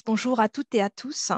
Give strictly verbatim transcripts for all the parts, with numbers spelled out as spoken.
Bonjour à toutes et à tous.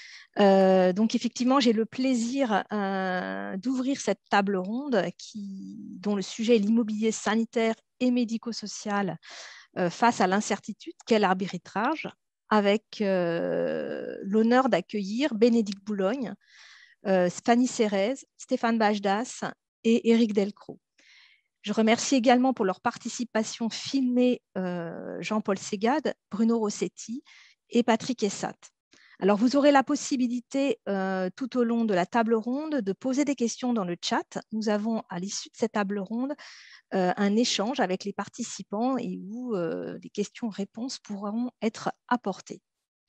Euh, donc effectivement, j'ai le plaisir euh, d'ouvrir cette table ronde qui, dont le sujet est l'immobilier sanitaire et médico-social euh, face à l'incertitude, quel arbitrage, avec euh, l'honneur d'accueillir Bénédicte Boulogne, euh, Fanny Serrez, Stéphane Bajdas et Éric Delcros. Je remercie également pour leur participation filmée euh, Jean-Paul Ségade, Bruno Rossetti et Patrick Essat. Alors, vous aurez la possibilité euh, tout au long de la table ronde de poser des questions dans le chat. Nous avons à l'issue de cette table ronde euh, un échange avec les participants et où euh, des questions-réponses pourront être apportées.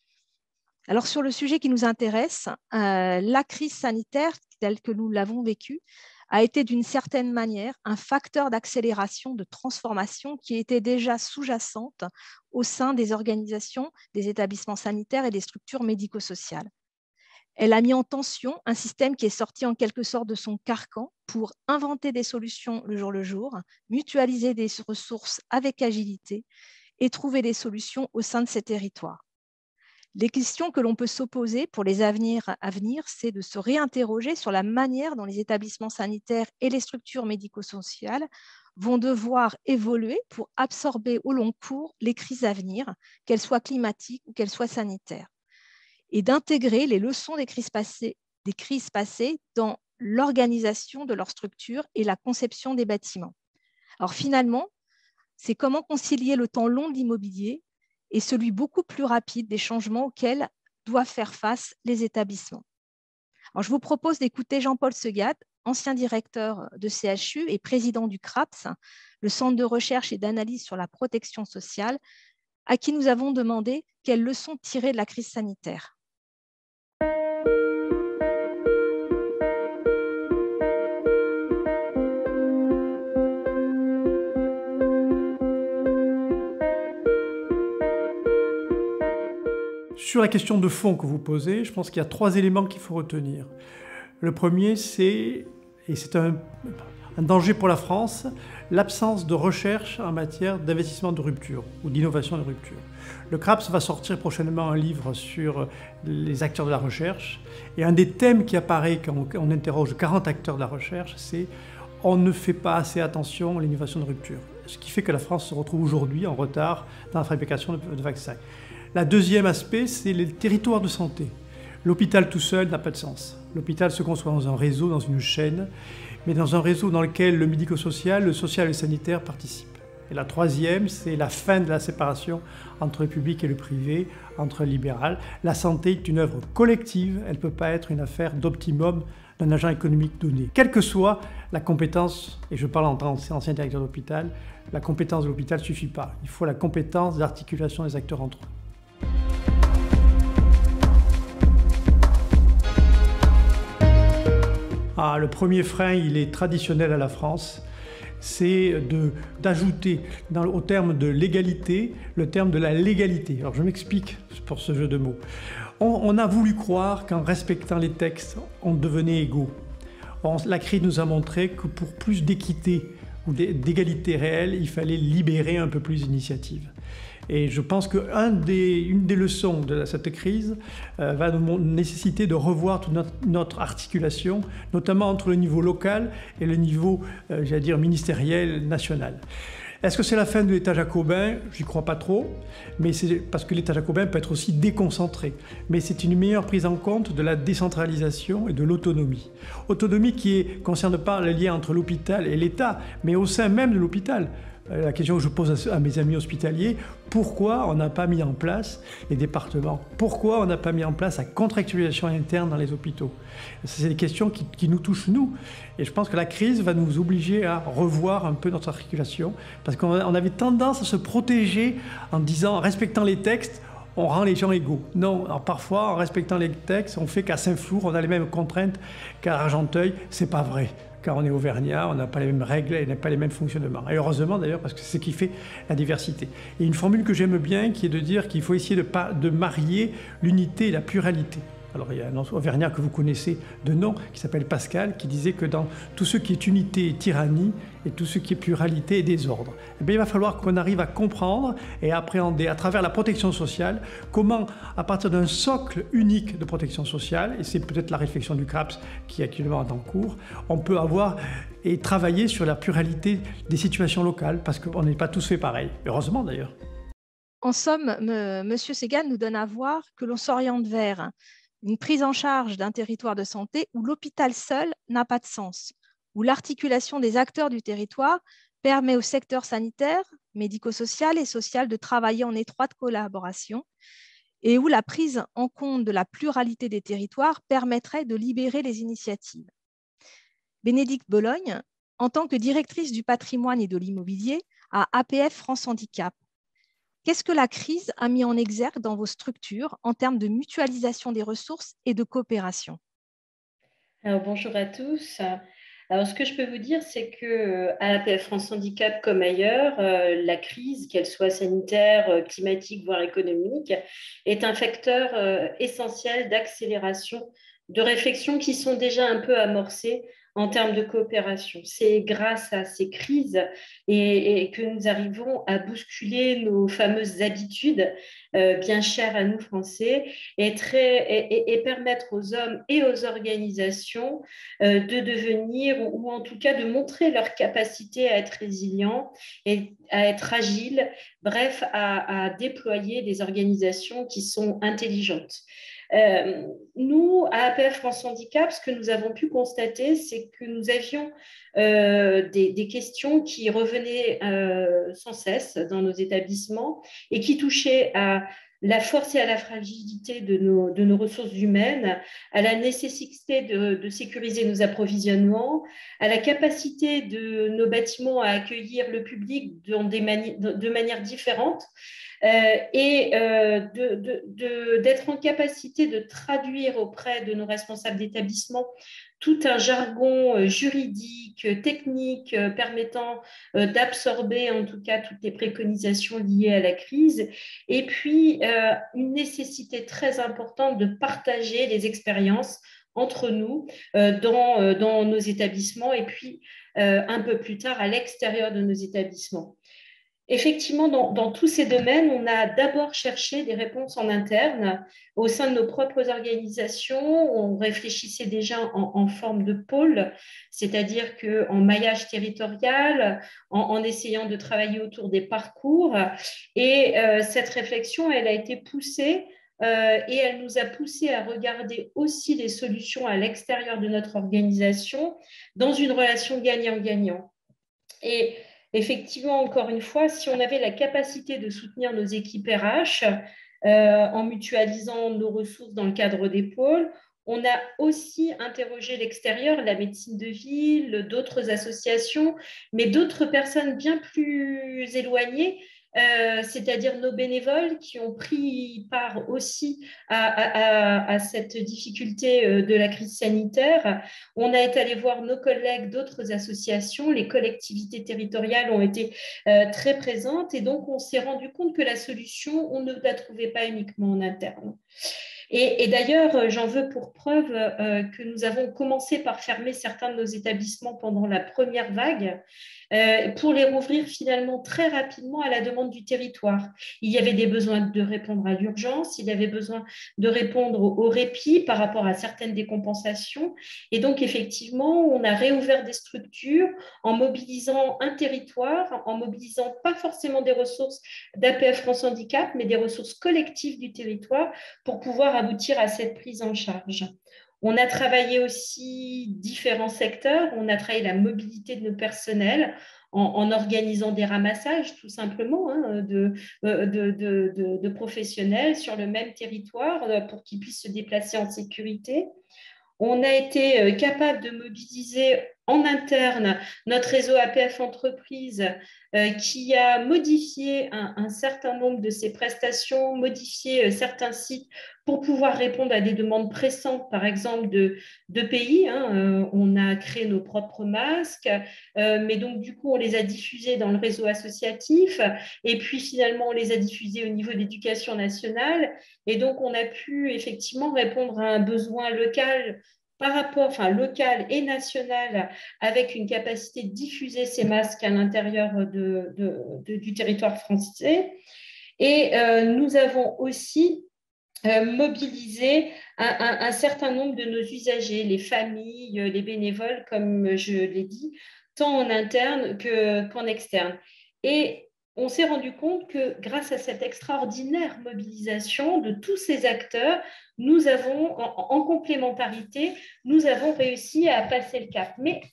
Alors, sur le sujet qui nous intéresse, euh, la crise sanitaire telle que nous l'avons vécue a été d'une certaine manière un facteur d'accélération, de transformation qui était déjà sous-jacente au sein des organisations, des établissements sanitaires et des structures médico-sociales. Elle a mis en tension un système qui est sorti en quelque sorte de son carcan pour inventer des solutions le jour le jour, mutualiser des ressources avec agilité et trouver des solutions au sein de ces territoires. Les questions que l'on peut s'opposer pour les avenirs à venir, c'est de se réinterroger sur la manière dont les établissements sanitaires et les structures médico-sociales vont devoir évoluer pour absorber au long cours les crises à venir, qu'elles soient climatiques ou qu'elles soient sanitaires, et d'intégrer les leçons des crises passées, des crises passées dans l'organisation de leurs structures et la conception des bâtiments. Alors finalement, c'est comment concilier le temps long de l'immobilier et celui beaucoup plus rapide des changements auxquels doivent faire face les établissements. Alors, je vous propose d'écouter Jean-Paul Ségade, ancien directeur de C H U et président du CRAPS, le Centre de recherche et d'analyse sur la protection sociale, à qui nous avons demandé quelles leçons tirer de la crise sanitaire. Sur la question de fond que vous posez, je pense qu'il y a trois éléments qu'il faut retenir. Le premier, c'est, et c'est un, un danger pour la France, l'absence de recherche en matière d'investissement de rupture ou d'innovation de rupture. Le CRAPS va sortir prochainement un livre sur les acteurs de la recherche. Et un des thèmes qui apparaît quand on, on interroge quarante acteurs de la recherche, c'est on ne fait pas assez attention à l'innovation de rupture. Ce qui fait que la France se retrouve aujourd'hui en retard dans la fabrication de, de vaccins. La deuxième aspect, c'est les territoires de santé. L'hôpital tout seul n'a pas de sens. L'hôpital se conçoit dans un réseau, dans une chaîne, mais dans un réseau dans lequel le médico-social, le social et le sanitaire participent. Et la troisième, c'est la fin de la séparation entre le public et le privé, entre le libéral. La santé est une œuvre collective, elle ne peut pas être une affaire d'optimum d'un agent économique donné. Quelle que soit la compétence, et je parle en tant qu'ancien directeur d'hôpital, la compétence de l'hôpital ne suffit pas. Il faut la compétence d'articulation des acteurs entre eux. Ah, le premier frein, il est traditionnel à la France, c'est d'ajouter au terme de l'égalité le terme de la légalité. Alors je m'explique pour ce jeu de mots. On, on a voulu croire qu'en respectant les textes, on devenait égaux. Or, la crise nous a montré que pour plus d'équité ou d'égalité réelle, il fallait libérer un peu plus d'initiatives. Et je pense qu'une des, des leçons de cette crise euh, va nous nécessiter de revoir toute notre, notre articulation, notamment entre le niveau local et le niveau, euh, j'allais dire, ministériel, national. Est-ce que c'est la fin de l'État jacobin? J'y crois pas trop, mais c'est parce que l'État jacobin peut être aussi déconcentré. Mais c'est une meilleure prise en compte de la décentralisation et de l'autonomie. Autonomie qui ne concerne pas le lien entre l'hôpital et l'État, mais au sein même de l'hôpital. La question que je pose à mes amis hospitaliers, pourquoi on n'a pas mis en place les départements? Pourquoi on n'a pas mis en place la contractualisation interne dans les hôpitaux? C'est des questions qui, qui nous touchent nous. Et je pense que la crise va nous obliger à revoir un peu notre articulation, parce qu'on avait tendance à se protéger en disant, en respectant les textes, on rend les gens égaux. Non, alors parfois, en respectant les textes, on fait qu'à Saint-Flour, on a les mêmes contraintes qu'à Argenteuil. C'est pas vrai. Car on est auvergnat, on n'a pas les mêmes règles et n'a pas les mêmes fonctionnements. Et heureusement d'ailleurs, parce que c'est ce qui fait la diversité. Et une formule que j'aime bien, qui est de dire qu'il faut essayer de, de marier l'unité et la pluralité. Alors il y a un auvergnat que vous connaissez de nom qui s'appelle Pascal, qui disait que dans tout ce qui est unité et tyrannie, et tout ce qui est pluralité et désordre, eh bien, il va falloir qu'on arrive à comprendre et à appréhender à travers la protection sociale comment, à partir d'un socle unique de protection sociale, et c'est peut-être la réflexion du CRAPS qui est actuellement en cours, on peut avoir et travailler sur la pluralité des situations locales, parce qu'on n'est pas tous fait pareil, heureusement d'ailleurs. En somme, M. Segan nous donne à voir que l'on s'oriente vers une prise en charge d'un territoire de santé où l'hôpital seul n'a pas de sens, où l'articulation des acteurs du territoire permet au secteur sanitaire, médico-social et social de travailler en étroite collaboration et où la prise en compte de la pluralité des territoires permettrait de libérer les initiatives. Bénédicte Bologne, en tant que directrice du patrimoine et de l'immobilier à A P F France Handicap, qu'est-ce que la crise a mis en exergue dans vos structures en termes de mutualisation des ressources et de coopération? Alors, bonjour à tous. Alors, ce que je peux vous dire, c'est qu'à A P F France Handicap comme ailleurs, euh, la crise, qu'elle soit sanitaire, climatique, voire économique, est un facteur euh, essentiel d'accélération de réflexions qui sont déjà un peu amorcées en termes de coopération. C'est grâce à ces crises et, et que nous arrivons à bousculer nos fameuses habitudes euh, bien chères à nous Français et, très, et, et permettre aux hommes et aux organisations euh, de devenir ou, ou en tout cas de montrer leur capacité à être résilients et à être agiles, bref, à, à déployer des organisations qui sont intelligentes. Euh, nous, à A P F France Handicap, ce que nous avons pu constater, c'est que nous avions euh, des, des questions qui revenaient euh, sans cesse dans nos établissements et qui touchaient à la force et à la fragilité de nos, de nos ressources humaines, à la nécessité de, de sécuriser nos approvisionnements, à la capacité de nos bâtiments à accueillir le public dans des mani- de, de manière différente. Euh, et euh, de, de, de, d'être en capacité de traduire auprès de nos responsables d'établissement tout un jargon juridique, technique, euh, permettant euh, d'absorber en tout cas toutes les préconisations liées à la crise, et puis euh, une nécessité très importante de partager les expériences entre nous euh, dans, euh, dans nos établissements et puis euh, un peu plus tard à l'extérieur de nos établissements. Effectivement, dans, dans tous ces domaines, on a d'abord cherché des réponses en interne. Au sein de nos propres organisations, on réfléchissait déjà en, en forme de pôle, c'est-à-dire qu'en maillage territorial, en, en essayant de travailler autour des parcours. Et euh, cette réflexion, elle a été poussée euh, et elle nous a poussé à regarder aussi les solutions à l'extérieur de notre organisation dans une relation gagnant-gagnant. Et effectivement, encore une fois, si on avait la capacité de soutenir nos équipes R H euh, en mutualisant nos ressources dans le cadre des pôles, on a aussi interrogé l'extérieur, la médecine de ville, d'autres associations, mais d'autres personnes bien plus éloignées, euh, c'est-à-dire nos bénévoles qui ont pris part aussi à, à, à cette difficulté de la crise sanitaire. On a été allé voir nos collègues d'autres associations, les collectivités territoriales ont été euh, très présentes et donc on s'est rendu compte que la solution, on ne la trouvait pas uniquement en interne. Et, et d'ailleurs, j'en veux pour preuve euh, que nous avons commencé par fermer certains de nos établissements pendant la première vague euh, pour les rouvrir finalement très rapidement à la demande du territoire. Il y avait des besoins de répondre à l'urgence, il y avait besoin de répondre au, au répit par rapport à certaines décompensations. Et donc, effectivement, on a réouvert des structures en mobilisant un territoire, en mobilisant pas forcément des ressources d'A P F France Handicap, mais des ressources collectives du territoire pour pouvoir aboutir à cette prise en charge. On a travaillé aussi différents secteurs. On a travaillé la mobilité de nos personnels en, en organisant des ramassages, tout simplement, hein, de, de, de, de, de professionnels sur le même territoire pour qu'ils puissent se déplacer en sécurité. On a été capable de mobiliser en interne notre réseau A P F Entreprises euh, qui a modifié un, un certain nombre de ses prestations, modifié euh, certains sites pour pouvoir répondre à des demandes pressantes, par exemple, de, de pays. Hein. Euh, on a créé nos propres masques, euh, mais donc du coup, on les a diffusés dans le réseau associatif, et puis finalement, on les a diffusés au niveau de l'éducation nationale, et donc on a pu effectivement répondre à un besoin local par rapport, enfin local et national, avec une capacité de diffuser ces masques à l'intérieur de, de, de, du territoire français. Et euh, nous avons aussi euh, mobilisé un, un, un certain nombre de nos usagers, les familles, les bénévoles, comme je l'ai dit, tant en interne que, qu'en externe. Et on s'est rendu compte que grâce à cette extraordinaire mobilisation de tous ces acteurs, nous avons, en, en complémentarité, nous avons réussi à passer le cap. Mais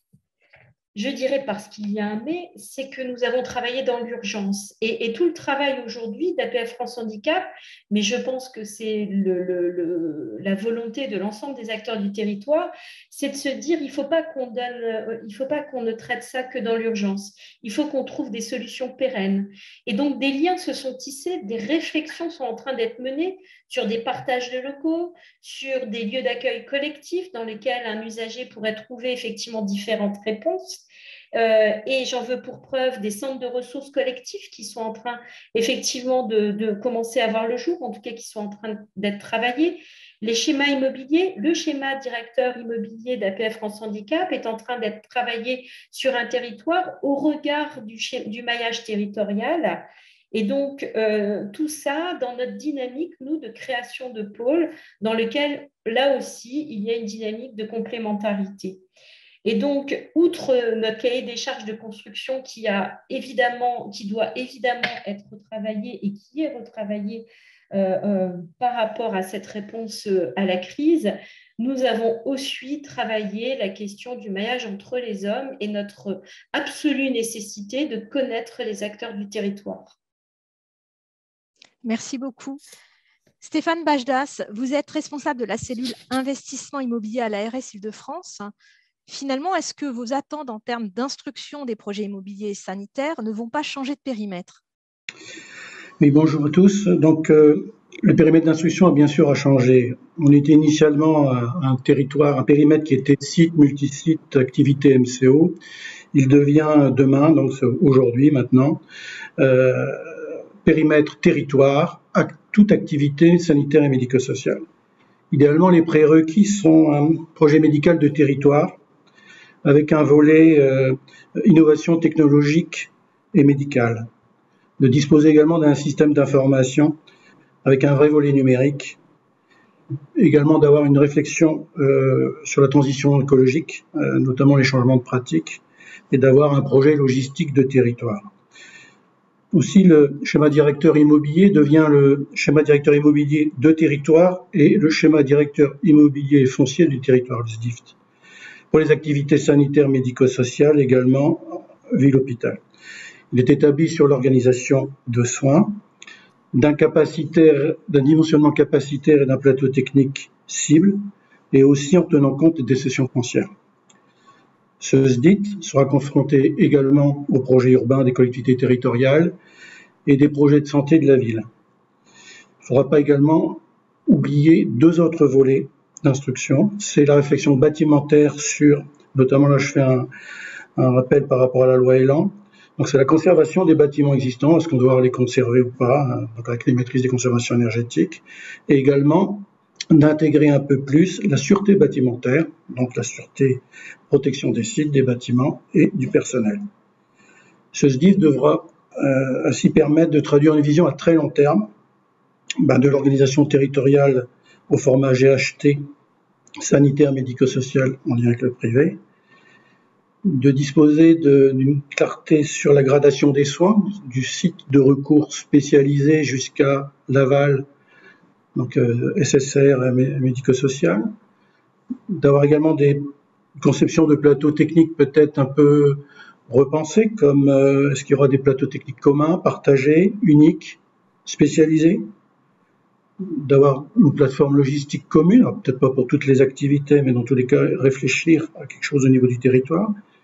je dirais, parce qu'il y a un mais, c'est que nous avons travaillé dans l'urgence. Et, et tout le travail aujourd'hui d'A P F France Handicap, mais je pense que c'est le, le, le, la volonté de l'ensemble des acteurs du territoire, c'est de se dire, il ne faut pas qu'on donne, il faut pas qu'on ne traite ça que dans l'urgence. Il faut qu'on trouve des solutions pérennes. Et donc, des liens se sont tissés, des réflexions sont en train d'être menées sur des partages de locaux, sur des lieux d'accueil collectifs dans lesquels un usager pourrait trouver effectivement différentes réponses. Euh, et j'en veux pour preuve des centres de ressources collectives qui sont en train effectivement de, de commencer à voir le jour, en tout cas qui sont en train d'être travaillés. Les schémas immobiliers, le schéma directeur immobilier d'A P F France Handicap est en train d'être travaillé sur un territoire au regard du, du maillage territorial. Et donc, euh, tout ça dans notre dynamique, nous, de création de pôles, dans lequel, là aussi, il y a une dynamique de complémentarité. Et donc, outre notre cahier des charges de construction qui, a évidemment, qui doit évidemment être retravaillé et qui est retravaillé euh, euh, par rapport à cette réponse à la crise, nous avons aussi travaillé la question du maillage entre les hommes et notre absolue nécessité de connaître les acteurs du territoire. Merci beaucoup. Stéphane Bajdas, vous êtes responsable de la cellule investissement immobilier à l'A R S Île-de-France. Finalement, est-ce que vos attentes en termes d'instruction des projets immobiliers et sanitaires ne vont pas changer de périmètre? Oui, bonjour à tous. Donc, euh, le périmètre d'instruction a bien sûr a changé. On était initialement à un territoire, un périmètre qui était site, multisite, activité M C O. Il devient demain, donc aujourd'hui, maintenant, euh, périmètre territoire, act, toute activité sanitaire et médico-sociale. Idéalement, les prérequis sont un projet médical de territoire avec un volet euh, innovation technologique et médicale. De disposer également d'un système d'information avec un vrai volet numérique. Également d'avoir une réflexion euh, sur la transition écologique, euh, notamment les changements de pratiques, et d'avoir un projet logistique de territoire. Aussi, le schéma directeur immobilier devient le schéma directeur immobilier de territoire et le schéma directeur immobilier foncier du territoire, le S D I F T. Pour les activités sanitaires médico-sociales également, ville-hôpital. Il est établi sur l'organisation de soins, d'un capacitaire, d'un dimensionnement capacitaire et d'un plateau technique cible, et aussi en tenant compte des cessions foncières. Ce S D I T sera confronté également aux projets urbains des collectivités territoriales et des projets de santé de la ville. Il ne faudra pas également oublier deux autres volets d'instruction. C'est la réflexion bâtimentaire sur, notamment là je fais un, un rappel par rapport à la loi Elan. Donc c'est la conservation des bâtiments existants, est-ce qu'on doit les conserver ou pas, donc avec les maîtrises des conservations énergétiques, et également d'intégrer un peu plus la sûreté bâtimentaire, donc la sûreté, protection des sites, des bâtiments et du personnel. Ce S D I F devra euh, ainsi permettre de traduire une vision à très long terme ben, de l'organisation territoriale au format G H T, sanitaire, médico-social en lien avec le privé, de disposer d'une clarté sur la gradation des soins, du site de recours spécialisé jusqu'à l'aval, donc euh, S S R médico-social, d'avoir également des conceptions de plateaux techniques peut-être un peu repensées, comme euh, est-ce qu'il y aura des plateaux techniques communs, partagés, uniques, spécialisés, d'avoir une plateforme logistique commune, peut-être pas pour toutes les activités, mais dans tous les cas réfléchir à quelque chose au niveau du territoire,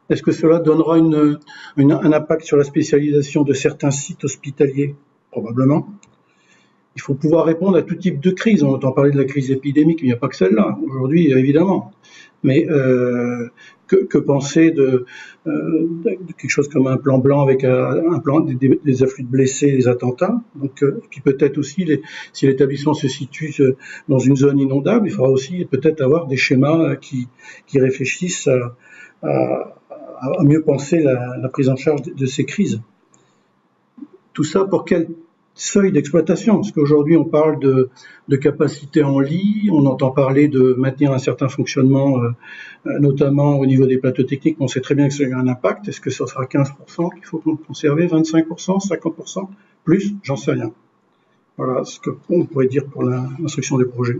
Est-ce que cela donnera une, une, un impact sur la spécialisation de certains sites hospitaliers? Probablement. Il faut pouvoir répondre à tout type de crise. On entend parler de la crise épidémique, mais il n'y a pas que celle-là, aujourd'hui, évidemment. Mais euh, que, que penser de, euh, de quelque chose comme un plan blanc avec un, un plan des, des afflux de blessés, des attentats. Donc, euh, puis peut-être aussi, les, si l'établissement se situe dans une zone inondable, il faudra aussi peut-être avoir des schémas qui, qui réfléchissent à, à, à mieux penser la, la prise en charge de, de ces crises. Tout ça pour quel seuil d'exploitation? Parce qu'aujourd'hui, on parle de, de capacité en lit, on entend parler de maintenir un certain fonctionnement, euh, notamment au niveau des plateaux techniques. On sait très bien que ça a un impact. Est-ce que ça sera quinze pour cent qu'il faut conserver, vingt-cinq pour cent, cinquante pour cent, plus? J'en sais rien. Voilà ce qu'on pourrait dire pour l'instruction des projets.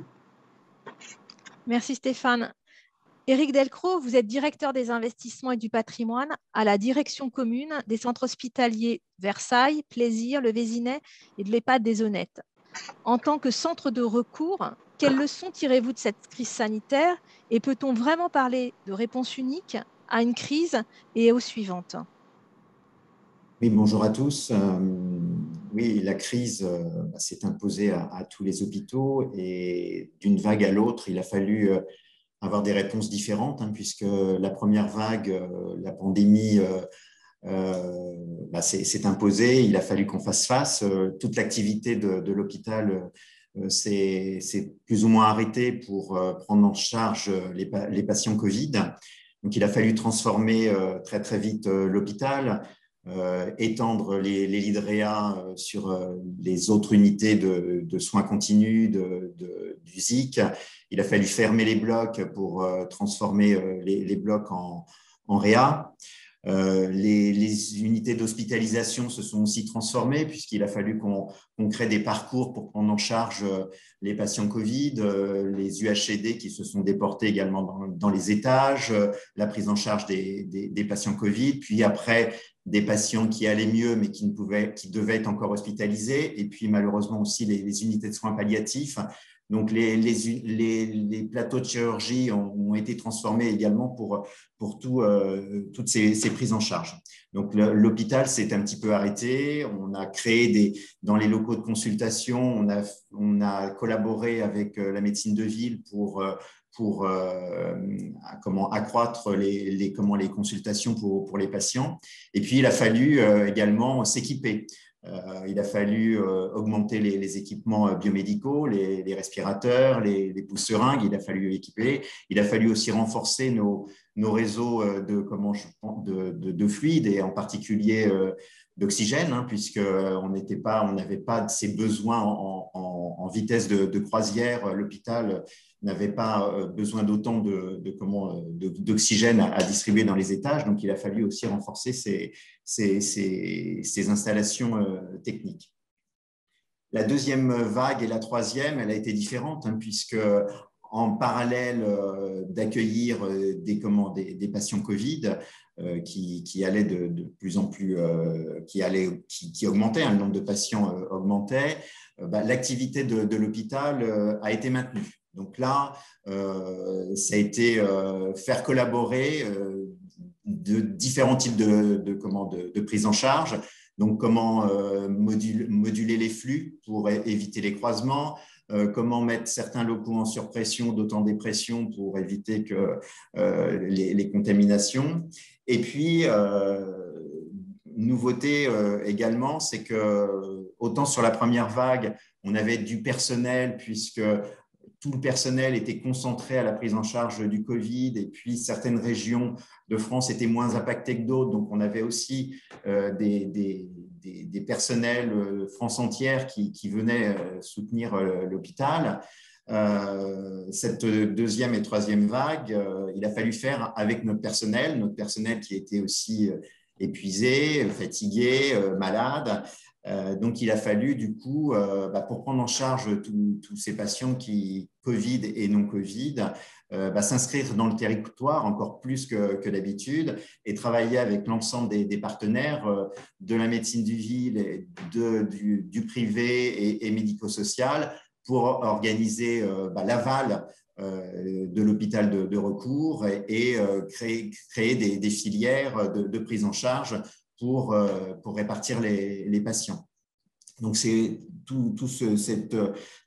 Merci Stéphane. Éric Delcros, vous êtes directeur des investissements et du patrimoine à la direction commune des centres hospitaliers Versailles, Plaisir, Le Vésinet et de l'EHPAD des Honnêtes. En tant que centre de recours, quelles leçons tirez-vous de cette crise sanitaire et peut-on vraiment parler de réponse unique à une crise et aux suivantes? Oui, bonjour à tous. Euh, oui, la crise euh, bah, s'est imposée à, à tous les hôpitaux et d'une vague à l'autre, il a fallu euh, avoir des réponses différentes, hein, puisque la première vague, euh, la pandémie, euh, euh, bah, s'est imposée. Il a fallu qu'on fasse face. Euh, toute l'activité de, de l'hôpital euh, s'est plus ou moins arrêtée pour euh, prendre en charge les, les patients Covid. Donc, il a fallu transformer euh, très, très vite euh, l'hôpital. Euh, étendre les, les lits de réa euh, sur euh, les autres unités de, de soins continus, de, de, du S I C. Il a fallu fermer les blocs pour euh, transformer euh, les, les blocs en, en réa. Euh, les, les unités d'hospitalisation se sont aussi transformées puisqu'il a fallu qu'on qu'on crée des parcours pour prendre en charge les patients Covid, euh, les U H C D qui se sont déportés également dans, dans les étages, euh, la prise en charge des, des, des patients Covid, puis après des patients qui allaient mieux mais qui, ne pouvaient, qui devaient être encore hospitalisés, et puis malheureusement aussi les, les unités de soins palliatifs. Donc, les, les, les, les plateaux de chirurgie ont, ont été transformés également pour, pour tout, euh, toutes ces, ces prises en charge. Donc, l'hôpital s'est un petit peu arrêté. On a créé des, dans les locaux de consultation, on a, on a collaboré avec la médecine de ville pour, pour euh, comment accroître les, les, comment, les consultations pour, pour les patients. Et puis, il a fallu euh, également s'équiper. Euh, il a fallu euh, augmenter les, les équipements biomédicaux, les, les respirateurs, les, les pousse-seringues. Il a fallu équiper. Il a fallu aussi renforcer nos, nos réseaux de, comment je, de, de, de fluides et en particulier euh, d'oxygène, hein, puisqu'on n'était pas, on n'avait pas ces besoins en, en, en vitesse de, de croisière. L'hôpital n'avait pas besoin d'autant de, de, comment, d'oxygène à, à distribuer dans les étages. Donc, il a fallu aussi renforcer ces, ces, ces, ces installations euh, techniques. La deuxième vague et la troisième, elle a été différente, hein, puisque en parallèle euh, d'accueillir des, comment, des, des patients Covid euh, qui, qui allaient de, de plus en plus, euh, qui, allaient, qui, qui augmentaient, hein, le nombre de patients euh, augmentait, euh, bah, l'activité de, de l'hôpital euh, a été maintenue. Donc là, euh, ça a été euh, faire collaborer euh, de différents types de, de, comment, de, de prise en charge. Donc, comment euh, moduler, moduler les flux pour éviter les croisements, euh, comment mettre certains locaux en surpression, d'autant des pressions pour éviter que, euh, les, les contaminations. Et puis, euh, nouveauté euh, également, c'est que autant sur la première vague, on avait du personnel puisque tout le personnel était concentré à la prise en charge du Covid et puis certaines régions de France étaient moins impactées que d'autres. Donc, on avait aussi euh, des, des, des, des personnels euh, France entière qui, qui venaient euh, soutenir euh, l'hôpital. Euh, cette deuxième et troisième vague, euh, il a fallu faire avec notre personnel, notre personnel qui était aussi euh, épuisé, fatigué, euh, malade. Euh, donc, il a fallu, du coup, euh, bah, pour prendre en charge tous ces patients qui Covid et non Covid, euh, bah, s'inscrire dans le territoire encore plus que, que d'habitude et travailler avec l'ensemble des, des partenaires euh, de la médecine du ville, et de, du, du privé et, et médico-social pour organiser euh, bah, l'aval euh, de l'hôpital de, de recours et, et euh, créer, créer des, des filières de, de prise en charge pour, euh, pour répartir les, les patients. Donc, c'est tout, tout ce, cette,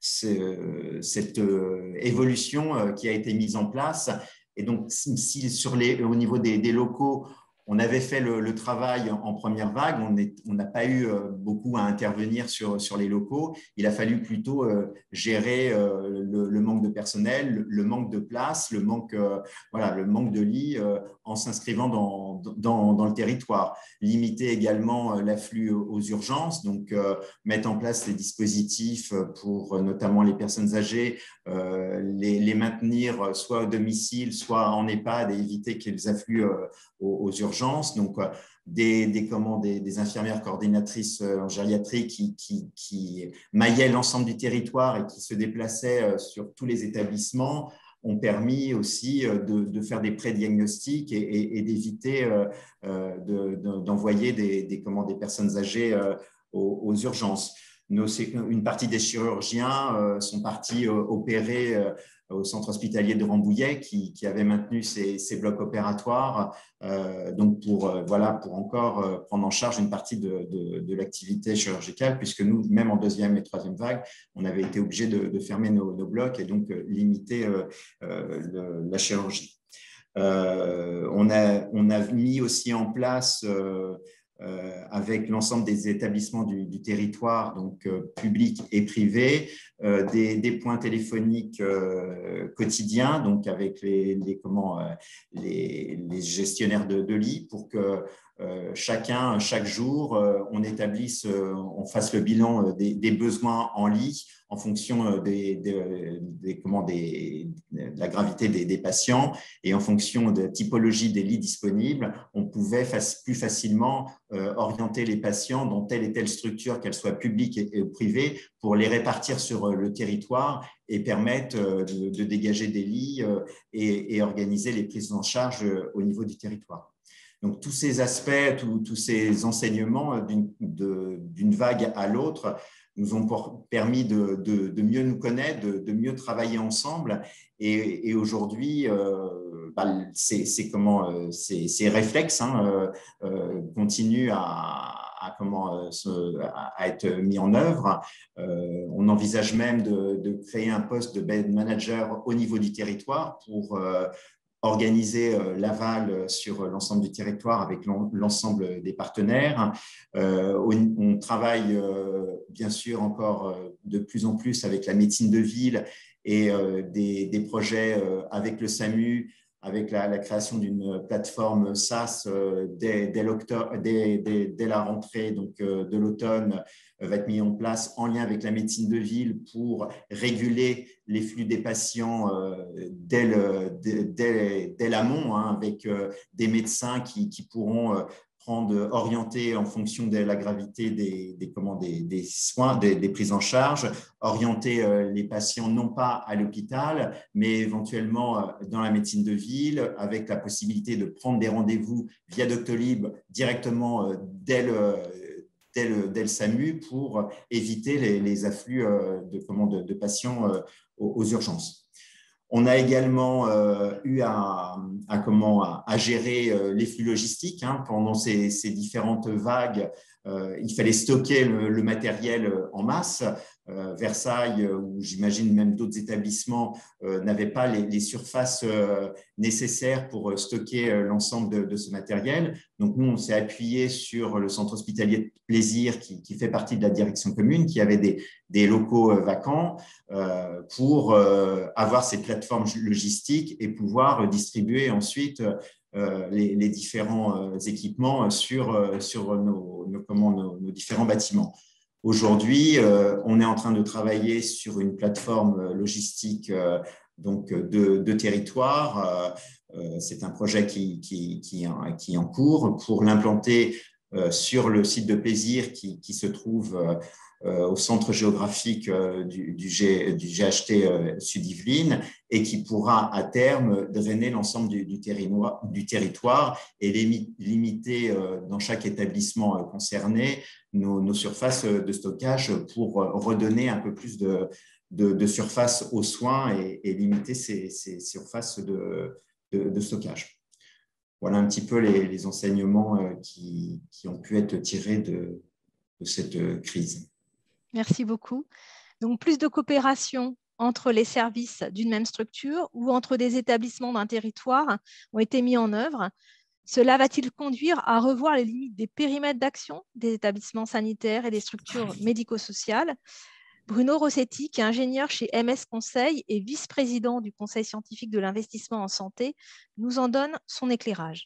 ce, cette évolution qui a été mise en place. Et donc, si sur les, au niveau des, des locaux, on avait fait le, le travail en première vague, on n'a pas eu beaucoup à intervenir sur, sur les locaux. Il a fallu plutôt gérer le, le manque de personnel, le manque de place, le manque, voilà, le manque de lits en s'inscrivant dans, dans, dans le territoire. Limiter également l'afflux aux urgences, donc mettre en place des dispositifs pour notamment les personnes âgées, les, les maintenir soit au domicile, soit en EHPAD et éviter qu'ils affluent aux, aux urgences. Donc, des, des, comment, des, des infirmières coordinatrices en gériatrie qui, qui, qui maillaient l'ensemble du territoire et qui se déplaçaient sur tous les établissements ont permis aussi de, de faire des pré-diagnostics et, et, et d'éviter euh, de, de, d'envoyer des, des, comment, des personnes âgées euh, aux, aux urgences. Nos, une partie des chirurgiens euh, sont partis euh, opérer euh, au centre hospitalier de Rambouillet qui, qui avait maintenu ses, ses blocs opératoires euh, donc pour, euh, voilà, pour encore euh, prendre en charge une partie de, de, de l'activité chirurgicale, puisque nous, même en deuxième et troisième vague, on avait été obligés de, de fermer nos, nos blocs et donc euh, limiter euh, euh, le, la chirurgie. Euh, on, a, on a mis aussi en place euh, Euh, avec l'ensemble des établissements du, du territoire, donc euh, publics et privés, euh, des, des points téléphoniques euh, quotidiens, donc avec les, les, comment, euh, les, les gestionnaires de, de lits pour que euh, chacun, chaque jour, euh, on établisse, euh, on fasse le bilan des, des besoins en lit en fonction des, des, des, comment, des, de la gravité des, des patients et en fonction de la typologie des lits disponibles, on pouvait plus facilement euh, orienter les patients dans telle et telle structure, qu'elle soit publique et, et privée, pour les répartir sur le territoire et permettre euh, de, de dégager des lits euh, et, et organiser les prises en charge euh, au niveau du territoire. Donc, tous ces aspects, tous, tous ces enseignements d'une, de, d'une vague à l'autre nous ont permis de, de, de mieux nous connaître, de, de mieux travailler ensemble. Et, et aujourd'hui, euh, bah, ces, ces, comment, euh, ces, ces réflexes hein, euh, euh, continuent à, à, comment, euh, se, à être mis en œuvre. Euh, on envisage même de, de créer un poste de bed manager au niveau du territoire pour euh, organiser euh, l'aval sur l'ensemble du territoire avec l'ensemble des partenaires. Euh, on, on travaille euh, bien sûr encore euh, de plus en plus avec la médecine de ville et euh, des, des projets euh, avec le SAMU, avec la, la création d'une plateforme SaaS euh, dès, dès, dès, dès, dès la rentrée donc, euh, de l'automne euh, va être mise en place en lien avec la médecine de ville pour réguler les flux des patients euh, dès, le, dès, dès, dès l'amont, hein, avec euh, des médecins qui, qui pourront euh, prendre, orienter en fonction de la gravité des, des, comment, des, des soins, des, des prises en charge, orienter euh, les patients non pas à l'hôpital, mais éventuellement euh, dans la médecine de ville, avec la possibilité de prendre des rendez-vous via Doctolib directement euh, dès le Dès le, dès le SAMU pour éviter les, les afflux euh, de, comment, de, de patients euh, aux, aux urgences. On a également euh, eu à, à, comment, à, à gérer euh, les flux logistiques hein, pendant ces, ces différentes vagues. Euh, il fallait stocker le, le matériel en masse. Euh, Versailles, où j'imagine même d'autres établissements, euh, n'avaient pas les, les surfaces euh, nécessaires pour stocker euh, l'ensemble de, de ce matériel. Donc, nous, on s'est appuyé sur le centre hospitalier de Plaisir, qui, qui fait partie de la direction commune, qui avait des, des locaux euh, vacants euh, pour euh, avoir ces plateformes logistiques et pouvoir distribuer ensuite euh, les, les différents euh, équipements sur, euh, sur nos, nos, comment, nos, nos différents bâtiments. Aujourd'hui, euh, on est en train de travailler sur une plateforme logistique euh, donc de, de territoire. Euh, c'est un projet qui, qui, qui, qui est en cours pour l'implanter euh, sur le site de Plaisir qui, qui se trouve euh, au centre géographique euh, du, du, G, du G H T euh, Sud-Yvelines et qui pourra à terme drainer l'ensemble du, du, territoire, du territoire et limiter euh, dans chaque établissement euh, concerné nos, nos surfaces de stockage pour redonner un peu plus de, de, de surface aux soins et, et limiter ces, ces surfaces de, de, de stockage. Voilà un petit peu les, les enseignements qui, qui ont pu être tirés de, de cette crise. Merci beaucoup. Donc, plus de coopération entre les services d'une même structure ou entre des établissements d'un territoire ont été mis en œuvre. Cela va-t-il conduire à revoir les limites des périmètres d'action des établissements sanitaires et des structures médico-sociales? Bruno Rossetti, qui est ingénieur chez M S Conseil et vice-président du Conseil scientifique de l'investissement en santé, nous en donne son éclairage.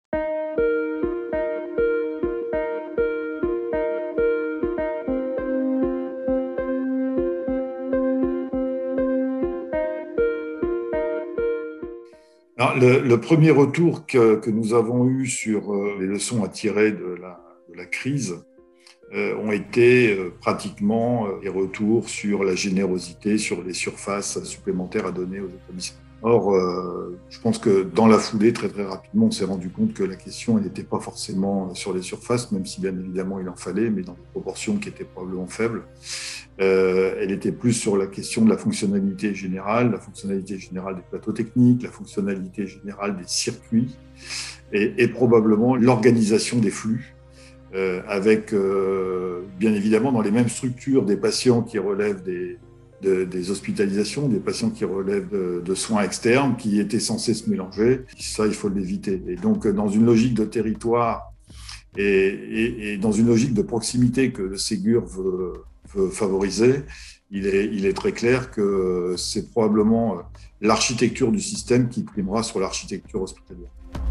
Alors, le, le premier retour que, que nous avons eu sur euh, les leçons à tirer de la, de la crise euh, ont été euh, pratiquement euh, des retours sur la générosité, sur les surfaces supplémentaires à donner aux établissements. Or, euh, je pense que dans la foulée, très très rapidement, on s'est rendu compte que la question n'était pas forcément sur les surfaces, même si bien évidemment il en fallait, mais dans des proportions qui étaient probablement faibles. Euh, elle était plus sur la question de la fonctionnalité générale, la fonctionnalité générale des plateaux techniques, la fonctionnalité générale des circuits et, et probablement l'organisation des flux, euh, avec euh, bien évidemment dans les mêmes structures des patients qui relèvent des De, des hospitalisations, des patients qui relèvent de, de soins externes qui étaient censés se mélanger. Ça, il faut l'éviter. Et donc, dans une logique de territoire et, et, et dans une logique de proximité que le Ségur veut, veut favoriser, il est, il est très clair que c'est probablement l'architecture du système qui primera sur l'architecture hospitalière.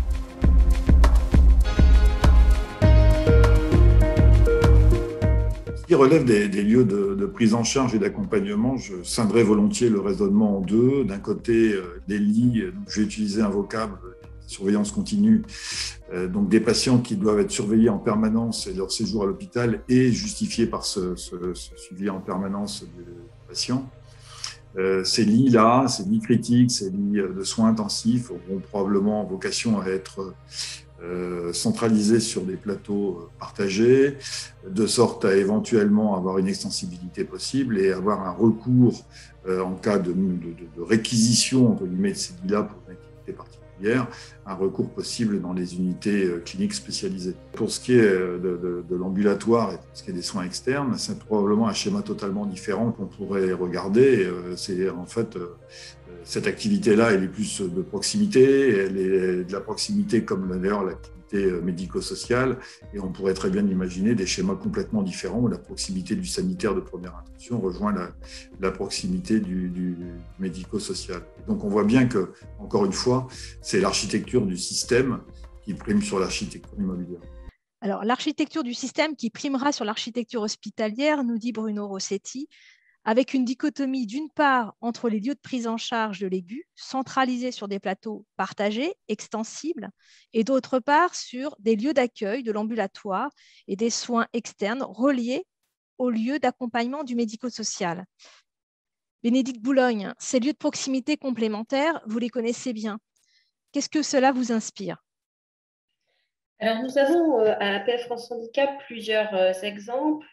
Qui relève des, des lieux de, de prise en charge et d'accompagnement, je scinderai volontiers le raisonnement en deux. D'un côté, des lits, donc je vais utiliser un vocable, surveillance continue, euh, donc des patients qui doivent être surveillés en permanence et leur séjour à l'hôpital est justifié par ce, ce, ce suivi en permanence du patient. Euh, ces lits-là, ces lits critiques, ces lits de soins intensifs auront probablement vocation à être Euh, centralisés sur des plateaux partagés, de sorte à éventuellement avoir une extensibilité possible et avoir un recours euh, en cas de, de, de réquisition entre guillemets de ces lits-là pour une activité particulière, un recours possible dans les unités euh, cliniques spécialisées. Pour ce qui est de, de, de l'ambulatoire et pour ce qui est des soins externes, c'est probablement un schéma totalement différent qu'on pourrait regarder. Euh, c'est en fait euh, cette activité-là, elle est plus de proximité, elle est de la proximité comme d'ailleurs l'activité médico-sociale, et on pourrait très bien imaginer des schémas complètement différents où la proximité du sanitaire de première intention rejoint la, la proximité du, du médico-social. Donc on voit bien que, encore une fois, c'est l'architecture du système qui prime sur l'architecture immobilière. Alors, l'architecture du système qui primera sur l'architecture hospitalière, nous dit Bruno Rossetti, avec une dichotomie d'une part entre les lieux de prise en charge de l'aigu, centralisés sur des plateaux partagés, extensibles, et d'autre part sur des lieux d'accueil de l'ambulatoire et des soins externes reliés aux lieux d'accompagnement du médico-social. Bénédicte Boulogne, ces lieux de proximité complémentaires, vous les connaissez bien. Qu'est-ce que cela vous inspire ? Alors, nous avons à A P F France Handicap plusieurs exemples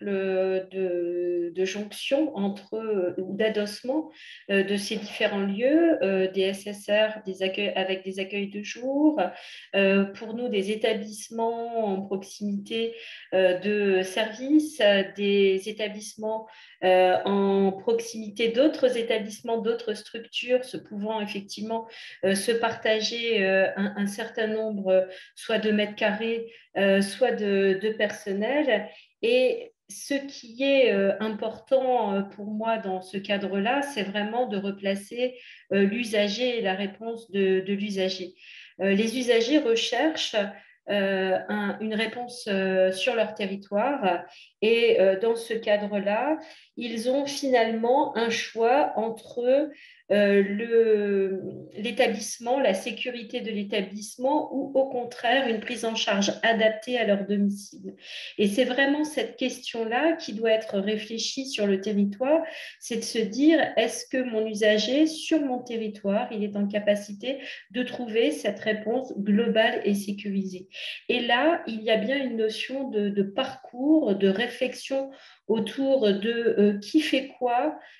de, de jonction entre ou d'adossement de ces différents lieux, des S S R des accueils, avec des accueils de jour, pour nous des établissements en proximité de services, des établissements en proximité d'autres établissements, d'autres structures, se pouvant effectivement se partager un, un certain nombre, soit de mètres carrés, Euh, soit de, de personnel. Et ce qui est euh, important pour moi dans ce cadre-là, c'est vraiment de replacer euh, l'usager et la réponse de, de l'usager. Euh, les usagers recherchent euh, un, une réponse euh, sur leur territoire et euh, dans ce cadre-là, ils ont finalement un choix entre euh, le, l'établissement, la sécurité de l'établissement ou au contraire une prise en charge adaptée à leur domicile. Et c'est vraiment cette question-là qui doit être réfléchie sur le territoire, c'est de se dire est-ce que mon usager sur mon territoire, il est en capacité de trouver cette réponse globale et sécurisée. Et là, il y a bien une notion de, de parcours, de réflexion autour de euh, qui fait quoi,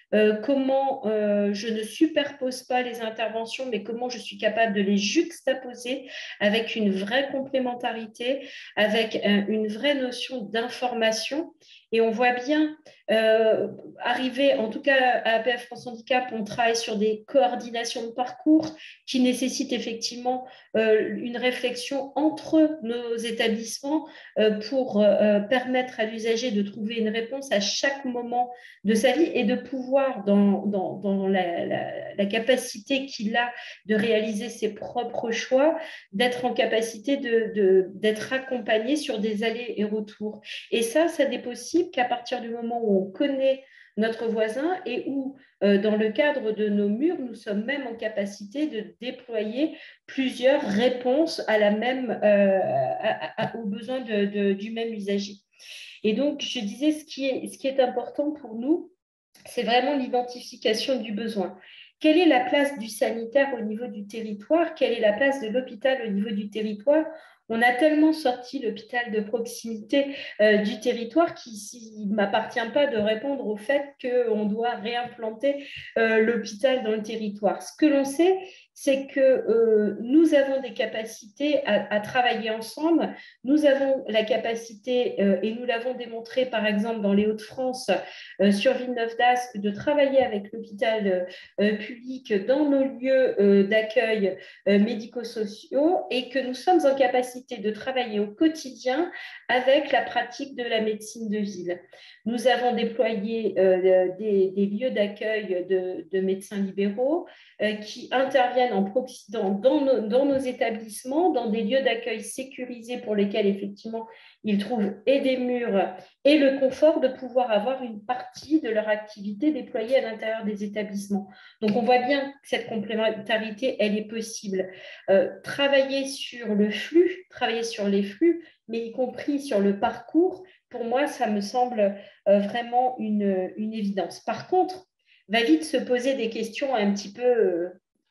euh, comment euh, je ne superpose pas les interventions, mais comment je suis capable de les juxtaposer avec une vraie complémentarité, avec un, une vraie notion d'information. Et on voit bien euh, arriver, en tout cas à A P F France Handicap, on travaille sur des coordinations de parcours qui nécessitent effectivement euh, une réflexion entre nos établissements euh, pour euh, permettre à l'usager de trouver une réponse à chaque moment de sa vie et de pouvoir, dans, dans, dans la, la, la capacité qu'il a de réaliser ses propres choix, d'être en capacité de, de, d'être accompagné sur des allers et retours. Et ça, ça n'est possible qu'à partir du moment où on connaît notre voisin et où, euh, dans le cadre de nos murs, nous sommes même en capacité de déployer plusieurs réponses à la même, euh, à, à, aux besoins de, de, du même usager. Et donc, je disais, ce qui est, ce qui est important pour nous, c'est vraiment l'identification du besoin. Quelle est la place du sanitaire au niveau du territoire? Quelle est la place de l'hôpital au niveau du territoire? On a tellement sorti l'hôpital de proximité euh, du territoire qu'il ne m'appartient pas de répondre au fait qu'on doit réimplanter euh, l'hôpital dans le territoire. Ce que l'on sait, c'est que euh, nous avons des capacités à, à travailler ensemble. Nous avons la capacité, euh, et nous l'avons démontré par exemple dans les Hauts-de-France, euh, sur Villeneuve-d'Ascq, de travailler avec l'hôpital euh, public dans nos lieux euh, d'accueil euh, médico-sociaux et que nous sommes en capacité de travailler au quotidien avec la pratique de la médecine de ville. Nous avons déployé euh, des, des lieux d'accueil de, de médecins libéraux euh, qui interviennent en proxy, dans, dans, nos, dans nos établissements, dans des lieux d'accueil sécurisés pour lesquels effectivement ils trouvent et des murs et le confort de pouvoir avoir une partie de leur activité déployée à l'intérieur des établissements. Donc on voit bien que cette complémentarité, elle est possible. Euh, travailler sur le flux, travailler sur les flux, mais y compris sur le parcours, pour moi, ça me semble euh, vraiment une, une évidence. Par contre, va vite se poser des questions un petit peu euh,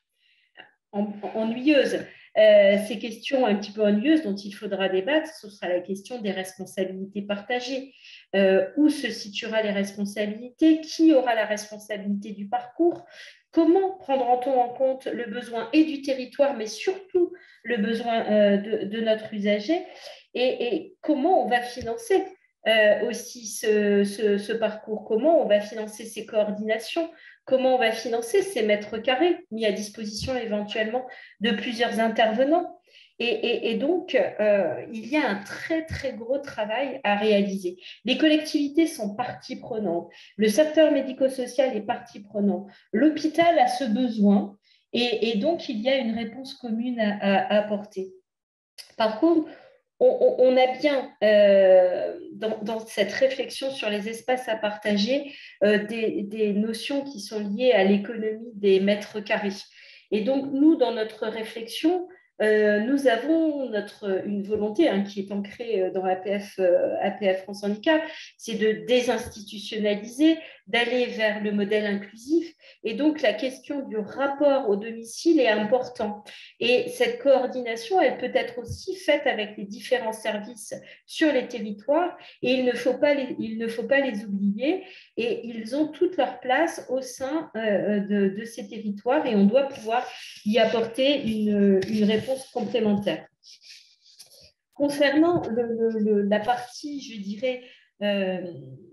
en, ennuyeuses. Euh, ces questions un petit peu ennuyeuses dont il faudra débattre, ce sera la question des responsabilités partagées. Euh, où se situera les responsabilités? Qui aura la responsabilité du parcours? Comment prendra-t-on en compte le besoin et du territoire, mais surtout le besoin euh, de, de notre usager? Et, et comment on va financer euh, aussi ce, ce, ce parcours? Comment on va financer ces coordinations? Comment on va financer ces mètres carrés mis à disposition éventuellement de plusieurs intervenants? Et, et, et donc, euh, il y a un très, très gros travail à réaliser. Les collectivités sont partie prenante. Le secteur médico-social est partie prenante. L'hôpital a ce besoin et, et donc, il y a une réponse commune à, à, à apporter. Par contre, on, on a bien, euh, dans, dans cette réflexion sur les espaces à partager, euh, des, des notions qui sont liées à l'économie des mètres carrés. Et donc, nous, dans notre réflexion, euh, nous avons notre, une volonté hein, qui est ancrée dans A P F, euh, A P F France Handicap, c'est de désinstitutionnaliser, d'aller vers le modèle inclusif. Et donc, la question du rapport au domicile est importante. Et cette coordination, elle peut être aussi faite avec les différents services sur les territoires. Et il ne faut pas les, il ne faut pas les oublier. Et ils ont toute leur place au sein euh, de, de ces territoires. Et on doit pouvoir y apporter une, une réponse complémentaire. Concernant le, le, le, la partie, je dirais, euh,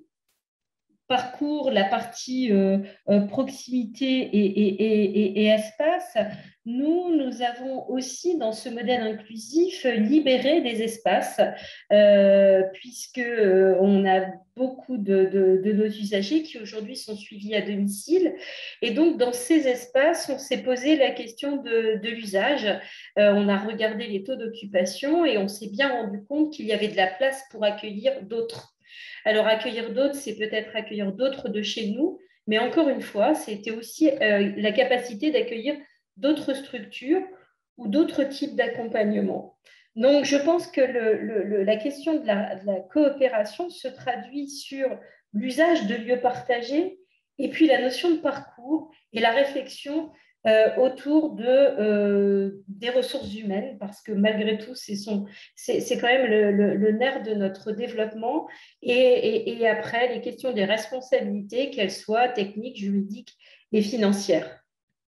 parcours, la partie euh, euh, proximité et, et, et, et espace, nous, nous avons aussi dans ce modèle inclusif libéré des espaces euh, puisque euh, on a beaucoup de, de, de nos usagers qui aujourd'hui sont suivis à domicile. Et donc, dans ces espaces, on s'est posé la question de, de l'usage. Euh, on a regardé les taux d'occupation et on s'est bien rendu compte qu'il y avait de la place pour accueillir d'autres. Alors, accueillir d'autres, c'est peut-être accueillir d'autres de chez nous, mais encore une fois, c'était aussi euh, la capacité d'accueillir d'autres structures ou d'autres types d'accompagnement. Donc, je pense que le, le, la question de la, de la coopération se traduit sur l'usage de lieux partagés et puis la notion de parcours et la réflexion euh, autour de, euh, des ressources humaines, parce que malgré tout, c'est quand même le, le, le nerf de notre développement. Et, et, et après, les questions des responsabilités, qu'elles soient techniques, juridiques et financières.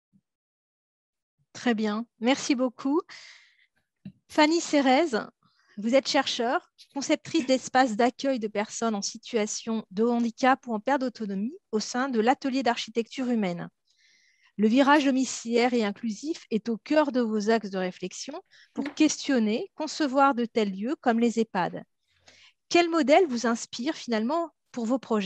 Très bien, merci beaucoup. Fanny Cérez, vous êtes chercheure, conceptrice d'espaces d'accueil de personnes en situation de handicap ou en perte d'autonomie au sein de l'atelier d'architecture humaine. Le virage domiciliaire et inclusif est au cœur de vos axes de réflexion pour questionner, concevoir de tels lieux comme les EHPAD. Quel modèle vous inspire finalement pour vos projets ?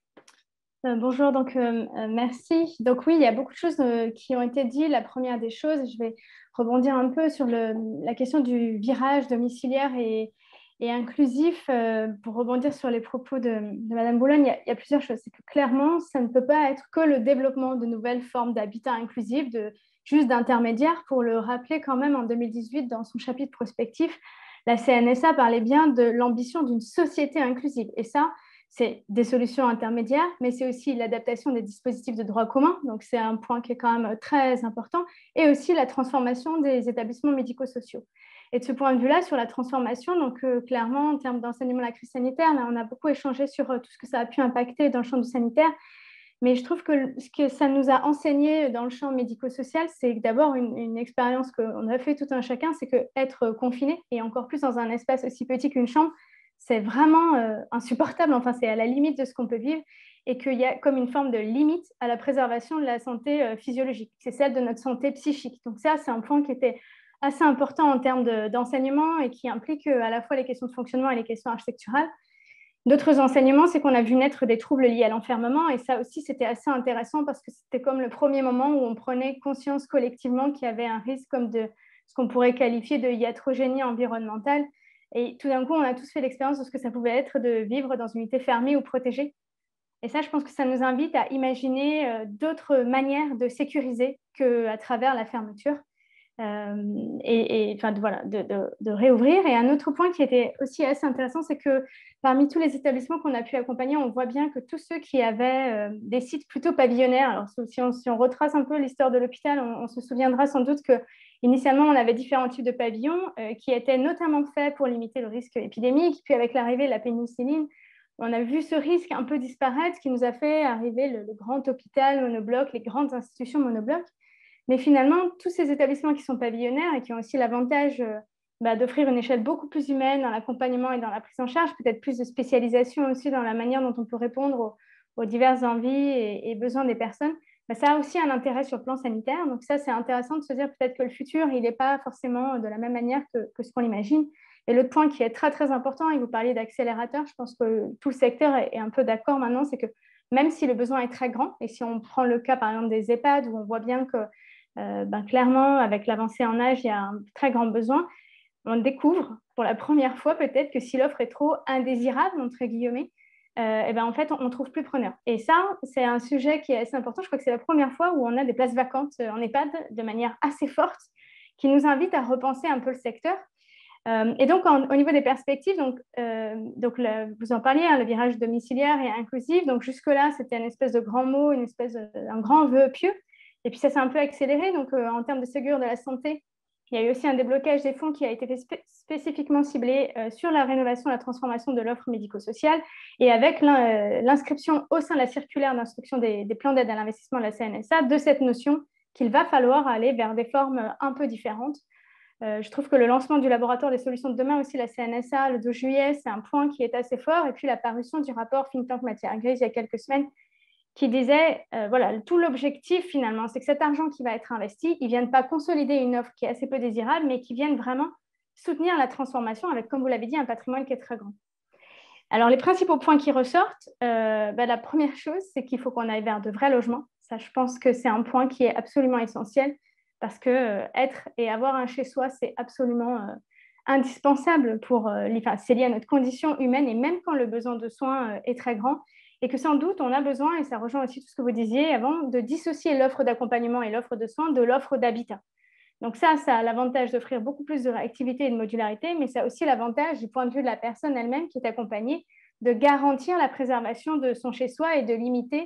Euh, bonjour, donc euh, euh, merci. Donc oui, il y a beaucoup de choses euh, qui ont été dites. La première des choses, je vais rebondir un peu sur le, la question du virage domiciliaire et, et inclusif. Euh, pour rebondir sur les propos de, de Madame Boulogne, il y, a, il y a plusieurs choses. C'est que clairement, ça ne peut pas être que le développement de nouvelles formes d'habitat inclusif, de, juste d'intermédiaires. Pour le rappeler quand même, en deux mille dix-huit, dans son chapitre prospectif, la C N S A parlait bien de l'ambition d'une société inclusive. Et ça, c'est des solutions intermédiaires, mais c'est aussi l'adaptation des dispositifs de droit commun, donc c'est un point qui est quand même très important, et aussi la transformation des établissements médico-sociaux. Et de ce point de vue-là, sur la transformation, donc euh, clairement, en termes d'enseignement de la crise sanitaire, là, on a beaucoup échangé sur euh, tout ce que ça a pu impacter dans le champ du sanitaire, mais je trouve que ce que ça nous a enseigné dans le champ médico-social, c'est d'abord une, une expérience qu'on a fait tout un chacun, c'est qu'être confiné, et encore plus dans un espace aussi petit qu'une chambre, c'est vraiment euh, insupportable, enfin c'est à la limite de ce qu'on peut vivre et qu'il y a comme une forme de limite à la préservation de la santé euh, physiologique, c'est celle de notre santé psychique. Donc ça, c'est un point qui était assez important en termes d'enseignement et qui implique euh, à la fois les questions de fonctionnement et les questions architecturales. D'autres enseignements, c'est qu'on a vu naître des troubles liés à l'enfermement et ça aussi, c'était assez intéressant parce que c'était comme le premier moment où on prenait conscience collectivement qu'il y avait un risque comme de ce qu'on pourrait qualifier de iatrogénie environnementale. Et tout d'un coup, on a tous fait l'expérience de ce que ça pouvait être de vivre dans une unité fermée ou protégée. Et ça, je pense que ça nous invite à imaginer euh, d'autres manières de sécuriser qu'à travers la fermeture. Euh, et, et enfin, de, voilà, de, de, de réouvrir. Et un autre point qui était aussi assez intéressant, c'est que parmi tous les établissements qu'on a pu accompagner, on voit bien que tous ceux qui avaient euh, des sites plutôt pavillonnaires, alors si on, si on retrace un peu l'histoire de l'hôpital, on, on se souviendra sans doute que initialement, on avait différents types de pavillons euh, qui étaient notamment faits pour limiter le risque épidémique. Puis avec l'arrivée de la pénicilline, on a vu ce risque un peu disparaître, ce qui nous a fait arriver le, le grand hôpital monobloc, les grandes institutions monobloc. Mais finalement, tous ces établissements qui sont pavillonnaires et qui ont aussi l'avantage euh, bah, d'offrir une échelle beaucoup plus humaine dans l'accompagnement et dans la prise en charge, peut-être plus de spécialisation aussi dans la manière dont on peut répondre aux, aux diverses envies et, et besoins des personnes, bah, ça a aussi un intérêt sur le plan sanitaire. Donc ça, c'est intéressant de se dire peut-être que le futur, il n'est pas forcément de la même manière que, que ce qu'on imagine. Et l'autre point qui est très, très important, et vous parliez d'accélérateur, je pense que tout le secteur est, est un peu d'accord maintenant, c'est que même si le besoin est très grand, et si on prend le cas par exemple des EHPAD, où on voit bien que euh, ben, clairement, avec l'avancée en âge, il y a un très grand besoin, on découvre pour la première fois peut-être que si l'offre est trop indésirable, entre guillemets, Euh, et ben en fait, on ne trouve plus preneur. Et ça, c'est un sujet qui est assez important. Je crois que c'est la première fois où on a des places vacantes en EHPAD de manière assez forte, qui nous invite à repenser un peu le secteur. Euh, et donc, en, au niveau des perspectives, donc, euh, donc le, vous en parliez, hein, le virage domiciliaire et inclusif. Donc, jusque-là, c'était une espèce de grand mot, une espèce de, un grand vœu pieux. Et puis, ça s'est un peu accéléré. Donc, euh, en termes de Ségur de la santé, il y a eu aussi un déblocage des fonds qui a été fait spé spécifiquement ciblé euh, sur la rénovation et la transformation de l'offre médico-sociale et avec l'inscription au sein de la circulaire d'instruction des, des plans d'aide à l'investissement de la C N S A de cette notion qu'il va falloir aller vers des formes un peu différentes. Euh, je trouve que le lancement du laboratoire des solutions de demain, aussi la C N S A, le douze juillet, c'est un point qui est assez fort. Et puis la parution du rapport Think Tank Matière Grise il y a quelques semaines qui disait, euh, voilà, tout l'objectif finalement, c'est que cet argent qui va être investi, il ne vienne pas consolider une offre qui est assez peu désirable, mais qui vienne vraiment soutenir la transformation avec, comme vous l'avez dit, un patrimoine qui est très grand. Alors, les principaux points qui ressortent, euh, ben, la première chose, c'est qu'il faut qu'on aille vers de vrais logements. Ça, je pense que c'est un point qui est absolument essentiel parce que euh, être et avoir un chez-soi, c'est absolument euh, indispensable pour, euh, enfin, c'est lié à notre condition humaine et même quand le besoin de soins euh, est très grand, et que sans doute, on a besoin, et ça rejoint aussi tout ce que vous disiez avant, de dissocier l'offre d'accompagnement et l'offre de soins de l'offre d'habitat. Donc ça, ça a l'avantage d'offrir beaucoup plus de réactivité et de modularité, mais ça a aussi l'avantage du point de vue de la personne elle-même qui est accompagnée de garantir la préservation de son chez-soi et de limiter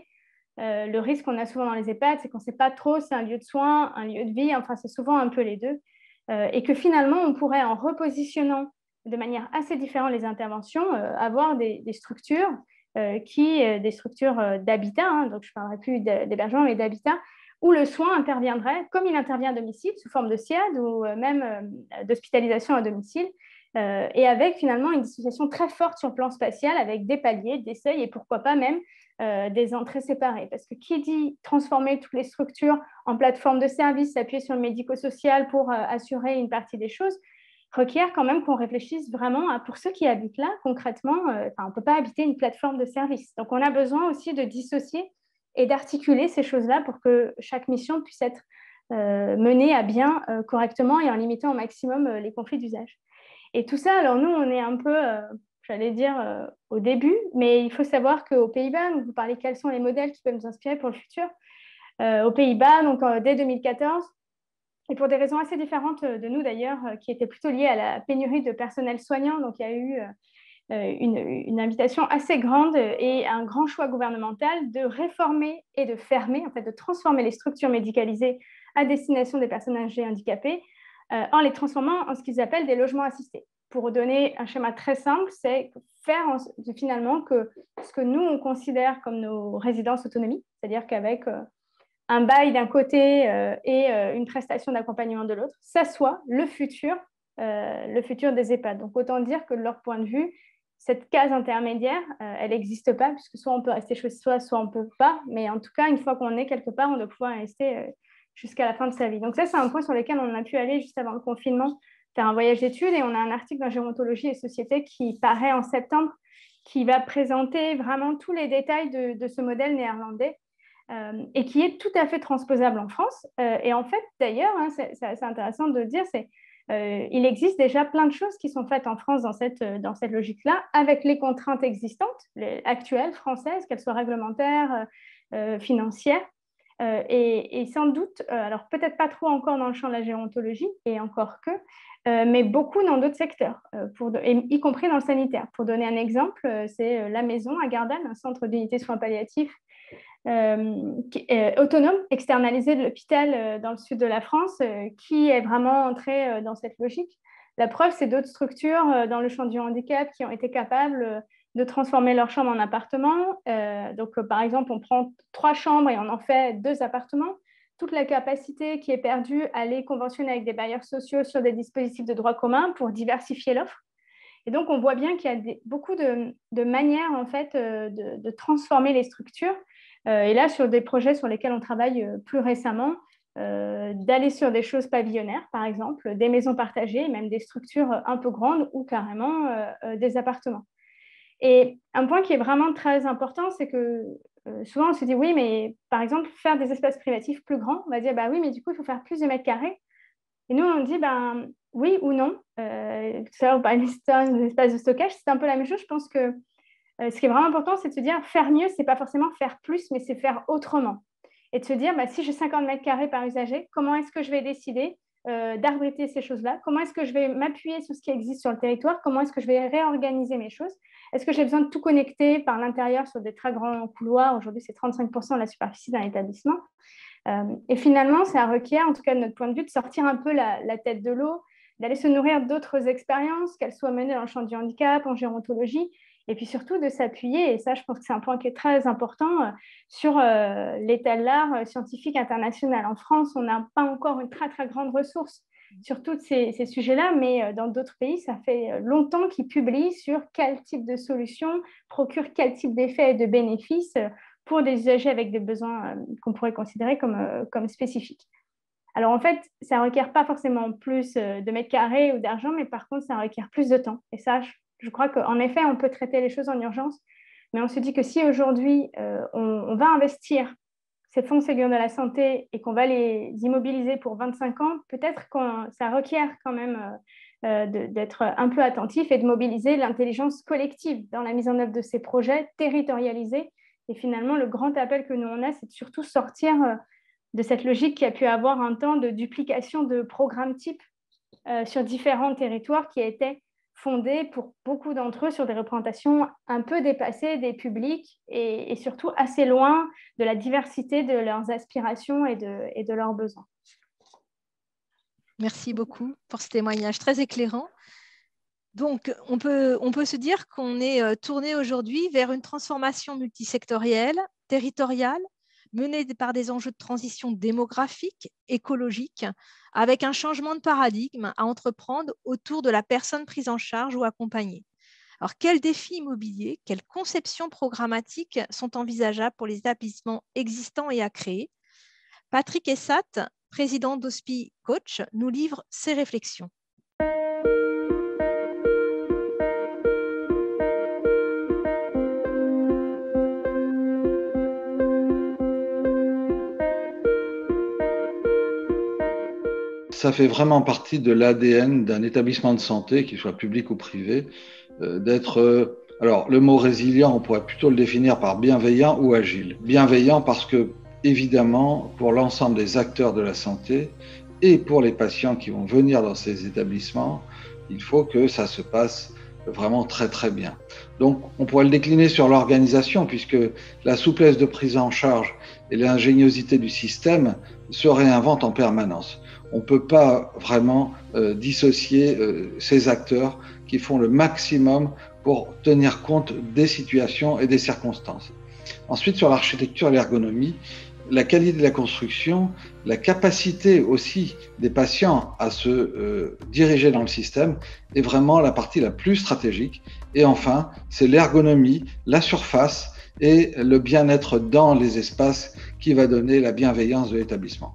Euh, le risque qu'on a souvent dans les EHPAD, c'est qu'on ne sait pas trop si c'est un lieu de soins, un lieu de vie, enfin c'est souvent un peu les deux. Euh, et que finalement, on pourrait, en repositionnant de manière assez différente les interventions, euh, avoir des, des structures, euh, qui, euh, des structures euh, d'habitat, hein, donc je ne parlerai plus d'hébergement, mais d'habitat, où le soin interviendrait comme il intervient à domicile, sous forme de S I A D ou euh, même euh, d'hospitalisation à domicile, euh, et avec finalement une dissociation très forte sur le plan spatial, avec des paliers, des seuils et pourquoi pas même euh, des entrées séparées. Parce que qui dit transformer toutes les structures en plateforme de services, s'appuyer sur le médico-social pour euh, assurer une partie des choses, requiert quand même qu'on réfléchisse vraiment à, pour ceux qui habitent là, concrètement, euh, on ne peut pas habiter une plateforme de service. Donc, on a besoin aussi de dissocier et d'articuler ces choses-là pour que chaque mission puisse être euh, menée à bien euh, correctement et en limitant au maximum euh, les conflits d'usage. Et tout ça, alors nous, on est un peu, euh, j'allais dire, euh, au début, mais il faut savoir qu'aux Pays-Bas, vous parlez quels sont les modèles qui peuvent nous inspirer pour le futur. Euh, aux Pays-Bas, donc euh, dès deux mille quatorze, et pour des raisons assez différentes de nous d'ailleurs, qui étaient plutôt liées à la pénurie de personnel soignant. Donc, il y a eu une, une invitation assez grande et un grand choix gouvernemental de réformer et de fermer, en fait, de transformer les structures médicalisées à destination des personnes âgées handicapées euh, en les transformant en ce qu'ils appellent des logements assistés. Pour donner un schéma très simple, c'est faire en, finalement que ce que nous, on considère comme nos résidences autonomie, c'est-à-dire qu'avec euh, un bail d'un côté euh, et euh, une prestation d'accompagnement de l'autre, ça soit le futur, euh, le futur des EHPAD. Donc, autant dire que de leur point de vue, cette case intermédiaire, euh, elle n'existe pas, puisque soit on peut rester chez soi, soit on ne peut pas. Mais en tout cas, une fois qu'on est quelque part, on doit pouvoir rester euh, jusqu'à la fin de sa vie. Donc ça, c'est un point sur lequel on a pu aller juste avant le confinement, faire un voyage d'études. Et on a un article dans Gérontologie et Société qui paraît en septembre, qui va présenter vraiment tous les détails de, de ce modèle néerlandais. Euh, et qui est tout à fait transposable en France. Euh, et en fait, d'ailleurs, hein, c'est, c'est assez intéressant de le dire, c'est euh, il existe déjà plein de choses qui sont faites en France dans cette, dans cette logique-là, avec les contraintes existantes, les actuelles, françaises, qu'elles soient réglementaires, euh, financières. Euh, et, et sans doute, euh, alors peut-être pas trop encore dans le champ de la gérontologie, et encore que, euh, mais beaucoup dans d'autres secteurs, euh, pour de, et, y compris dans le sanitaire. Pour donner un exemple, euh, c'est La Maison à Gardanne, un centre d'unité soins palliatifs, Euh, qui, euh, autonome, externalisé de l'hôpital euh, dans le sud de la France, euh, qui est vraiment entré euh, dans cette logique. La preuve, c'est d'autres structures euh, dans le champ du handicap qui ont été capables euh, de transformer leur chambre en appartement. Euh, donc, euh, par exemple, on prend trois chambres et on en fait deux appartements. Toute la capacité qui est perdue à aller conventionner avec des bailleurs sociaux sur des dispositifs de droit commun pour diversifier l'offre. Et donc, on voit bien qu'il y a des, beaucoup de, de manières, en fait, euh, de, de transformer les structures. Euh, et là, sur des projets sur lesquels on travaille euh, plus récemment, euh, d'aller sur des choses pavillonnaires, par exemple, des maisons partagées, même des structures un peu grandes ou carrément euh, euh, des appartements. Et un point qui est vraiment très important, c'est que euh, souvent on se dit, oui, mais par exemple, faire des espaces privatifs plus grands, on va dire, bah oui, mais du coup, il faut faire plus de mètres carrés. Et nous, on dit, ben, oui ou non. Euh, tout à l'heure, on parlait des espaces de stockage, c'est un peu la même chose. Je pense que Euh, ce qui est vraiment important, c'est de se dire faire mieux, ce n'est pas forcément faire plus, mais c'est faire autrement. Et de se dire, bah, si j'ai cinquante mètres carrés par usager, comment est-ce que je vais décider euh, d'abriter ces choses-là? Comment est-ce que je vais m'appuyer sur ce qui existe sur le territoire? Comment est-ce que je vais réorganiser mes choses? Est-ce que j'ai besoin de tout connecter par l'intérieur sur des très grands couloirs? Aujourd'hui, c'est trente-cinq pour cent de la superficie d'un établissement. Euh, et finalement, ça requiert, en tout cas de notre point de vue, de sortir un peu la, la tête de l'eau, d'aller se nourrir d'autres expériences, qu'elles soient menées dans le champ du handicap, en gérontologie, et puis surtout de s'appuyer, et ça je pense que c'est un point qui est très important, euh, sur euh, l'état de l'art euh, scientifique international. En France, on n'a pas encore une très très grande ressource sur tous ces, ces sujets-là, mais euh, dans d'autres pays, ça fait longtemps qu'ils publient sur quel type de solution procure quel type d'effets et de bénéfices euh, pour des usagers avec des besoins euh, qu'on pourrait considérer comme, euh, comme spécifiques. Alors en fait, ça ne requiert pas forcément plus euh, de mètres carrés ou d'argent, mais par contre, ça requiert plus de temps. Et ça, je Je crois qu'en effet, on peut traiter les choses en urgence, mais on se dit que si aujourd'hui, euh, on, on va investir ces fonds Ségur de la santé et qu'on va les immobiliser pour vingt-cinq ans, peut-être que ça requiert quand même euh, de, d'être un peu attentif et de mobiliser l'intelligence collective dans la mise en œuvre de ces projets territorialisés. Et finalement, le grand appel que nous on a, c'est de surtout sortir euh, de cette logique qui a pu avoir un temps de duplication de programmes types euh, sur différents territoires qui a été fondé pour beaucoup d'entre eux sur des représentations un peu dépassées des publics et, et surtout assez loin de la diversité de leurs aspirations et de, et de leurs besoins. Merci beaucoup pour ce témoignage très éclairant. Donc, on peut, on peut se dire qu'on est tourné aujourd'hui vers une transformation multisectorielle, territoriale, menée par des enjeux de transition démographique, écologique, avec un changement de paradigme à entreprendre autour de la personne prise en charge ou accompagnée. Alors, quels défis immobiliers, quelles conceptions programmatiques sont envisageables pour les établissements existants et à créer? Patrick Essat, président d'Hospi Coach, nous livre ses réflexions. Ça fait vraiment partie de l'A D N d'un établissement de santé, qu'il soit public ou privé, euh, d'être... Euh, alors, le mot résilient, on pourrait plutôt le définir par bienveillant ou agile. Bienveillant parce que, évidemment, pour l'ensemble des acteurs de la santé et pour les patients qui vont venir dans ces établissements, il faut que ça se passe vraiment très très bien. Donc, on pourrait le décliner sur l'organisation, puisque la souplesse de prise en charge et l'ingéniosité du système se réinventent en permanence. On ne peut pas vraiment euh, dissocier euh, ces acteurs qui font le maximum pour tenir compte des situations et des circonstances. Ensuite, sur l'architecture et l'ergonomie, la qualité de la construction, la capacité aussi des patients à se euh, diriger dans le système est vraiment la partie la plus stratégique. Et enfin, c'est l'ergonomie, la surface et le bien-être dans les espaces qui va donner la bienveillance de l'établissement.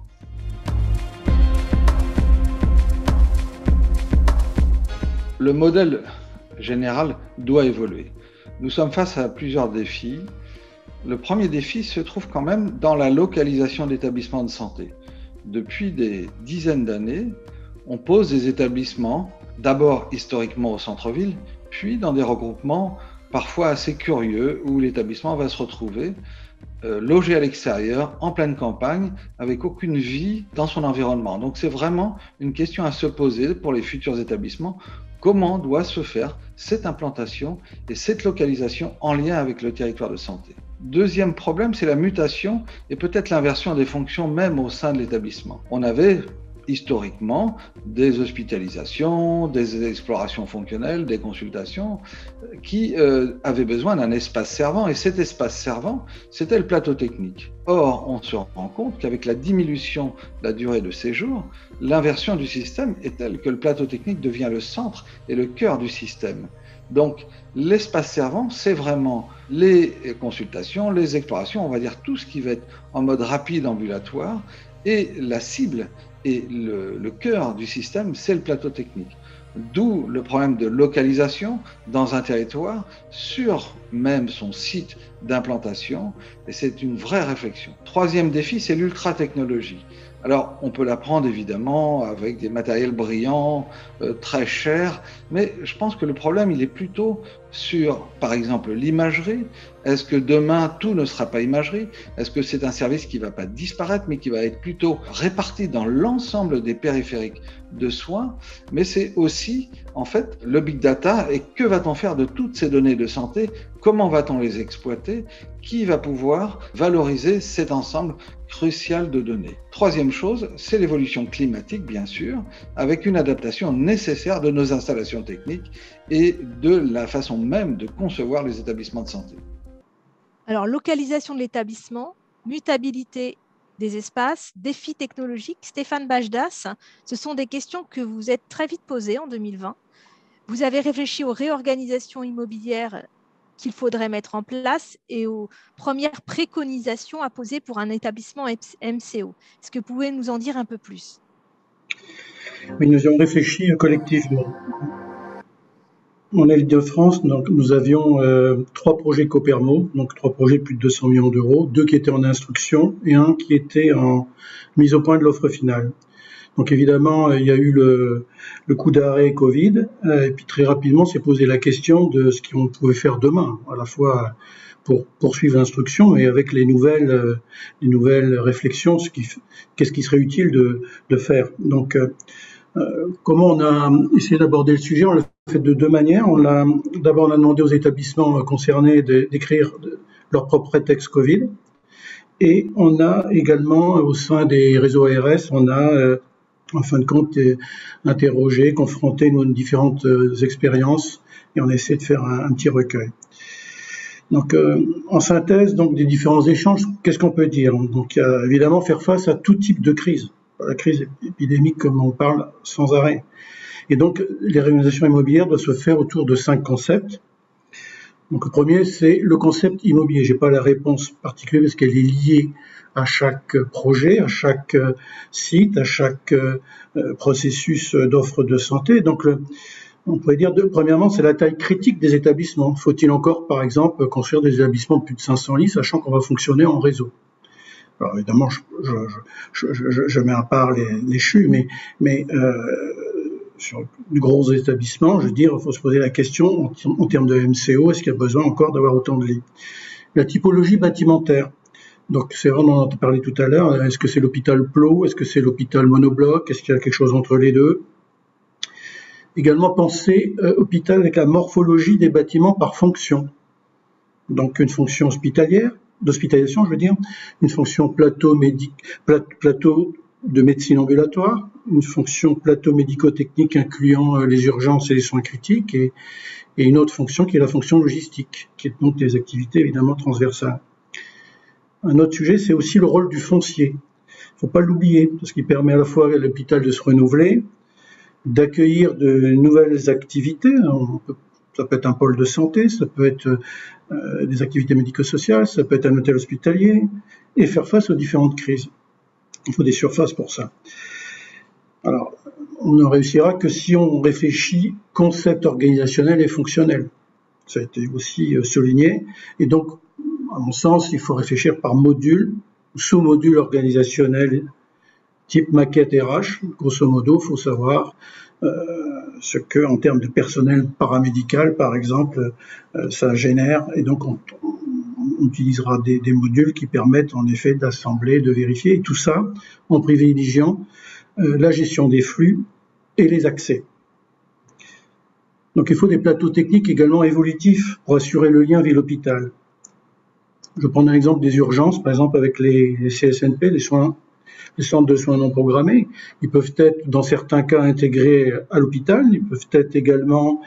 Le modèle général doit évoluer. Nous sommes face à plusieurs défis. Le premier défi se trouve quand même dans la localisation d'établissements de santé. Depuis des dizaines d'années, on pose des établissements, d'abord historiquement au centre-ville, puis dans des regroupements parfois assez curieux où l'établissement va se retrouver euh, logé à l'extérieur, en pleine campagne, avec aucune vie dans son environnement. Donc c'est vraiment une question à se poser pour les futurs établissements. Comment doit se faire cette implantation et cette localisation en lien avec le territoire de santé? Deuxième problème, c'est la mutation et peut-être l'inversion des fonctions même au sein de l'établissement. On avait historiquement des hospitalisations, des explorations fonctionnelles, des consultations qui euh, avaient besoin d'un espace servant, et cet espace servant, c'était le plateau technique. Or, on se rend compte qu'avec la diminution de la durée de séjour, l'inversion du système est telle que le plateau technique devient le centre et le cœur du système. Donc, l'espace servant, c'est vraiment les consultations, les explorations, on va dire tout ce qui va être en mode rapide ambulatoire, et la cible et le, le cœur du système, c'est le plateau technique. D'où le problème de localisation dans un territoire, sur même son site d'implantation, et c'est une vraie réflexion. Troisième défi, c'est l'ultra-technologie. Alors, on peut l'apprendre évidemment avec des matériels brillants, euh, très chers, mais je pense que le problème, il est plutôt sur, par exemple, l'imagerie. Est-ce que demain, tout ne sera pas imagerie? Est-ce que c'est un service qui ne va pas disparaître, mais qui va être plutôt réparti dans l'ensemble des périphériques de soins? Mais c'est aussi, en fait, le big data. Et que va-t-on faire de toutes ces données de santé? Comment va-t-on les exploiter? Qui va pouvoir valoriser cet ensemble crucial de données? Troisième chose, c'est l'évolution climatique, bien sûr, avec une adaptation nécessaire de nos installations techniques et de la façon même de concevoir les établissements de santé. Alors, localisation de l'établissement, mutabilité des espaces, défis technologiques. Stéphane Bajdas, ce sont des questions que vous êtes très vite posées en deux mille vingt. Vous avez réfléchi aux réorganisations immobilières qu'il faudrait mettre en place et aux premières préconisations à poser pour un établissement M C O. Est-ce que vous pouvez nous en dire un peu plus? Oui, nous y avons réfléchi collectivement. En Île-de-France, donc, nous avions euh, trois projets Copermo, donc trois projets de plus de deux cents millions d'euros, deux qui étaient en instruction et un qui était en mise au point de l'offre finale. Donc évidemment, il y a eu le, le coup d'arrêt Covid, euh, et puis très rapidement s'est posé la question de ce qu'on pouvait faire demain, à la fois pour poursuivre l'instruction et avec les nouvelles, euh, les nouvelles réflexions, ce qui, qu'est-ce qui serait utile de, de faire. Donc, euh, Euh, comment on a essayé d'aborder le sujet? On l'a fait de deux manières. On l'a, d'abord, on a demandé aux établissements concernés d'écrire leur propre prétexte Covid. Et on a également, au sein des réseaux A R S, on a, euh, en fin de compte, euh, interrogé, confronté nos différentes euh, expériences, et on a essayé de faire un, un petit recueil. Donc, euh, en synthèse, donc des différents échanges, qu'est-ce qu'on peut dire? Donc, il y a évidemment faire face à tout type de crise, la crise épidémique comme on parle sans arrêt. Et donc, les réorganisations immobilières doivent se faire autour de cinq concepts. Donc, le premier, c'est le concept immobilier. J'ai pas la réponse particulière parce qu'elle est liée à chaque projet, à chaque site, à chaque processus d'offre de santé. Donc, le, on pourrait dire, de, premièrement, c'est la taille critique des établissements. Faut-il encore, par exemple, construire des établissements de plus de cinq cents lits, sachant qu'on va fonctionner en réseau? Alors, évidemment, je, je, je, je, je mets à part les, les C H U, mais, mais euh, sur de gros établissements, je veux dire, il faut se poser la question, en, en termes de M C O, est-ce qu'il y a besoin encore d'avoir autant de lits? La typologie bâtimentaire. Donc, c'est vrai, on en a parlé tout à l'heure. Est-ce que c'est l'hôpital Plot? Est-ce que c'est l'hôpital monobloc? Est-ce qu'il y a quelque chose entre les deux? Également, penser euh, hôpital avec la morphologie des bâtiments par fonction. Donc, une fonction hospitalière, d'hospitalisation, je veux dire, une fonction plateau, médic, plateau de médecine ambulatoire, une fonction plateau médico-technique incluant les urgences et les soins critiques, et, et une autre fonction qui est la fonction logistique, qui est donc des activités évidemment transversales. Un autre sujet, c'est aussi le rôle du foncier. Il ne faut pas l'oublier, parce qu'il permet à la fois à l'hôpital de se renouveler, d'accueillir de nouvelles activités. On peut, ça peut être un pôle de santé, ça peut être euh, des activités médico-sociales, ça peut être un hôtel hospitalier, et faire face aux différentes crises. Il faut des surfaces pour ça. Alors, on ne réussira que si on réfléchit concept organisationnel et fonctionnel. Ça a été aussi souligné. Et donc, à mon sens, il faut réfléchir par module, sous-module organisationnel, type maquette R H. Grosso modo, il faut savoir euh, ce que, en termes de personnel paramédical, par exemple, euh, ça génère. Et donc, on, on utilisera des, des modules qui permettent en effet d'assembler, de vérifier, et tout ça en privilégiant euh, la gestion des flux et les accès. Donc il faut des plateaux techniques également évolutifs pour assurer le lien ville-hôpital. Je prends un exemple des urgences, par exemple avec les, les C S N P, les soins, les centres de soins non programmés. Ils peuvent être dans certains cas intégrés à l'hôpital, ils peuvent être également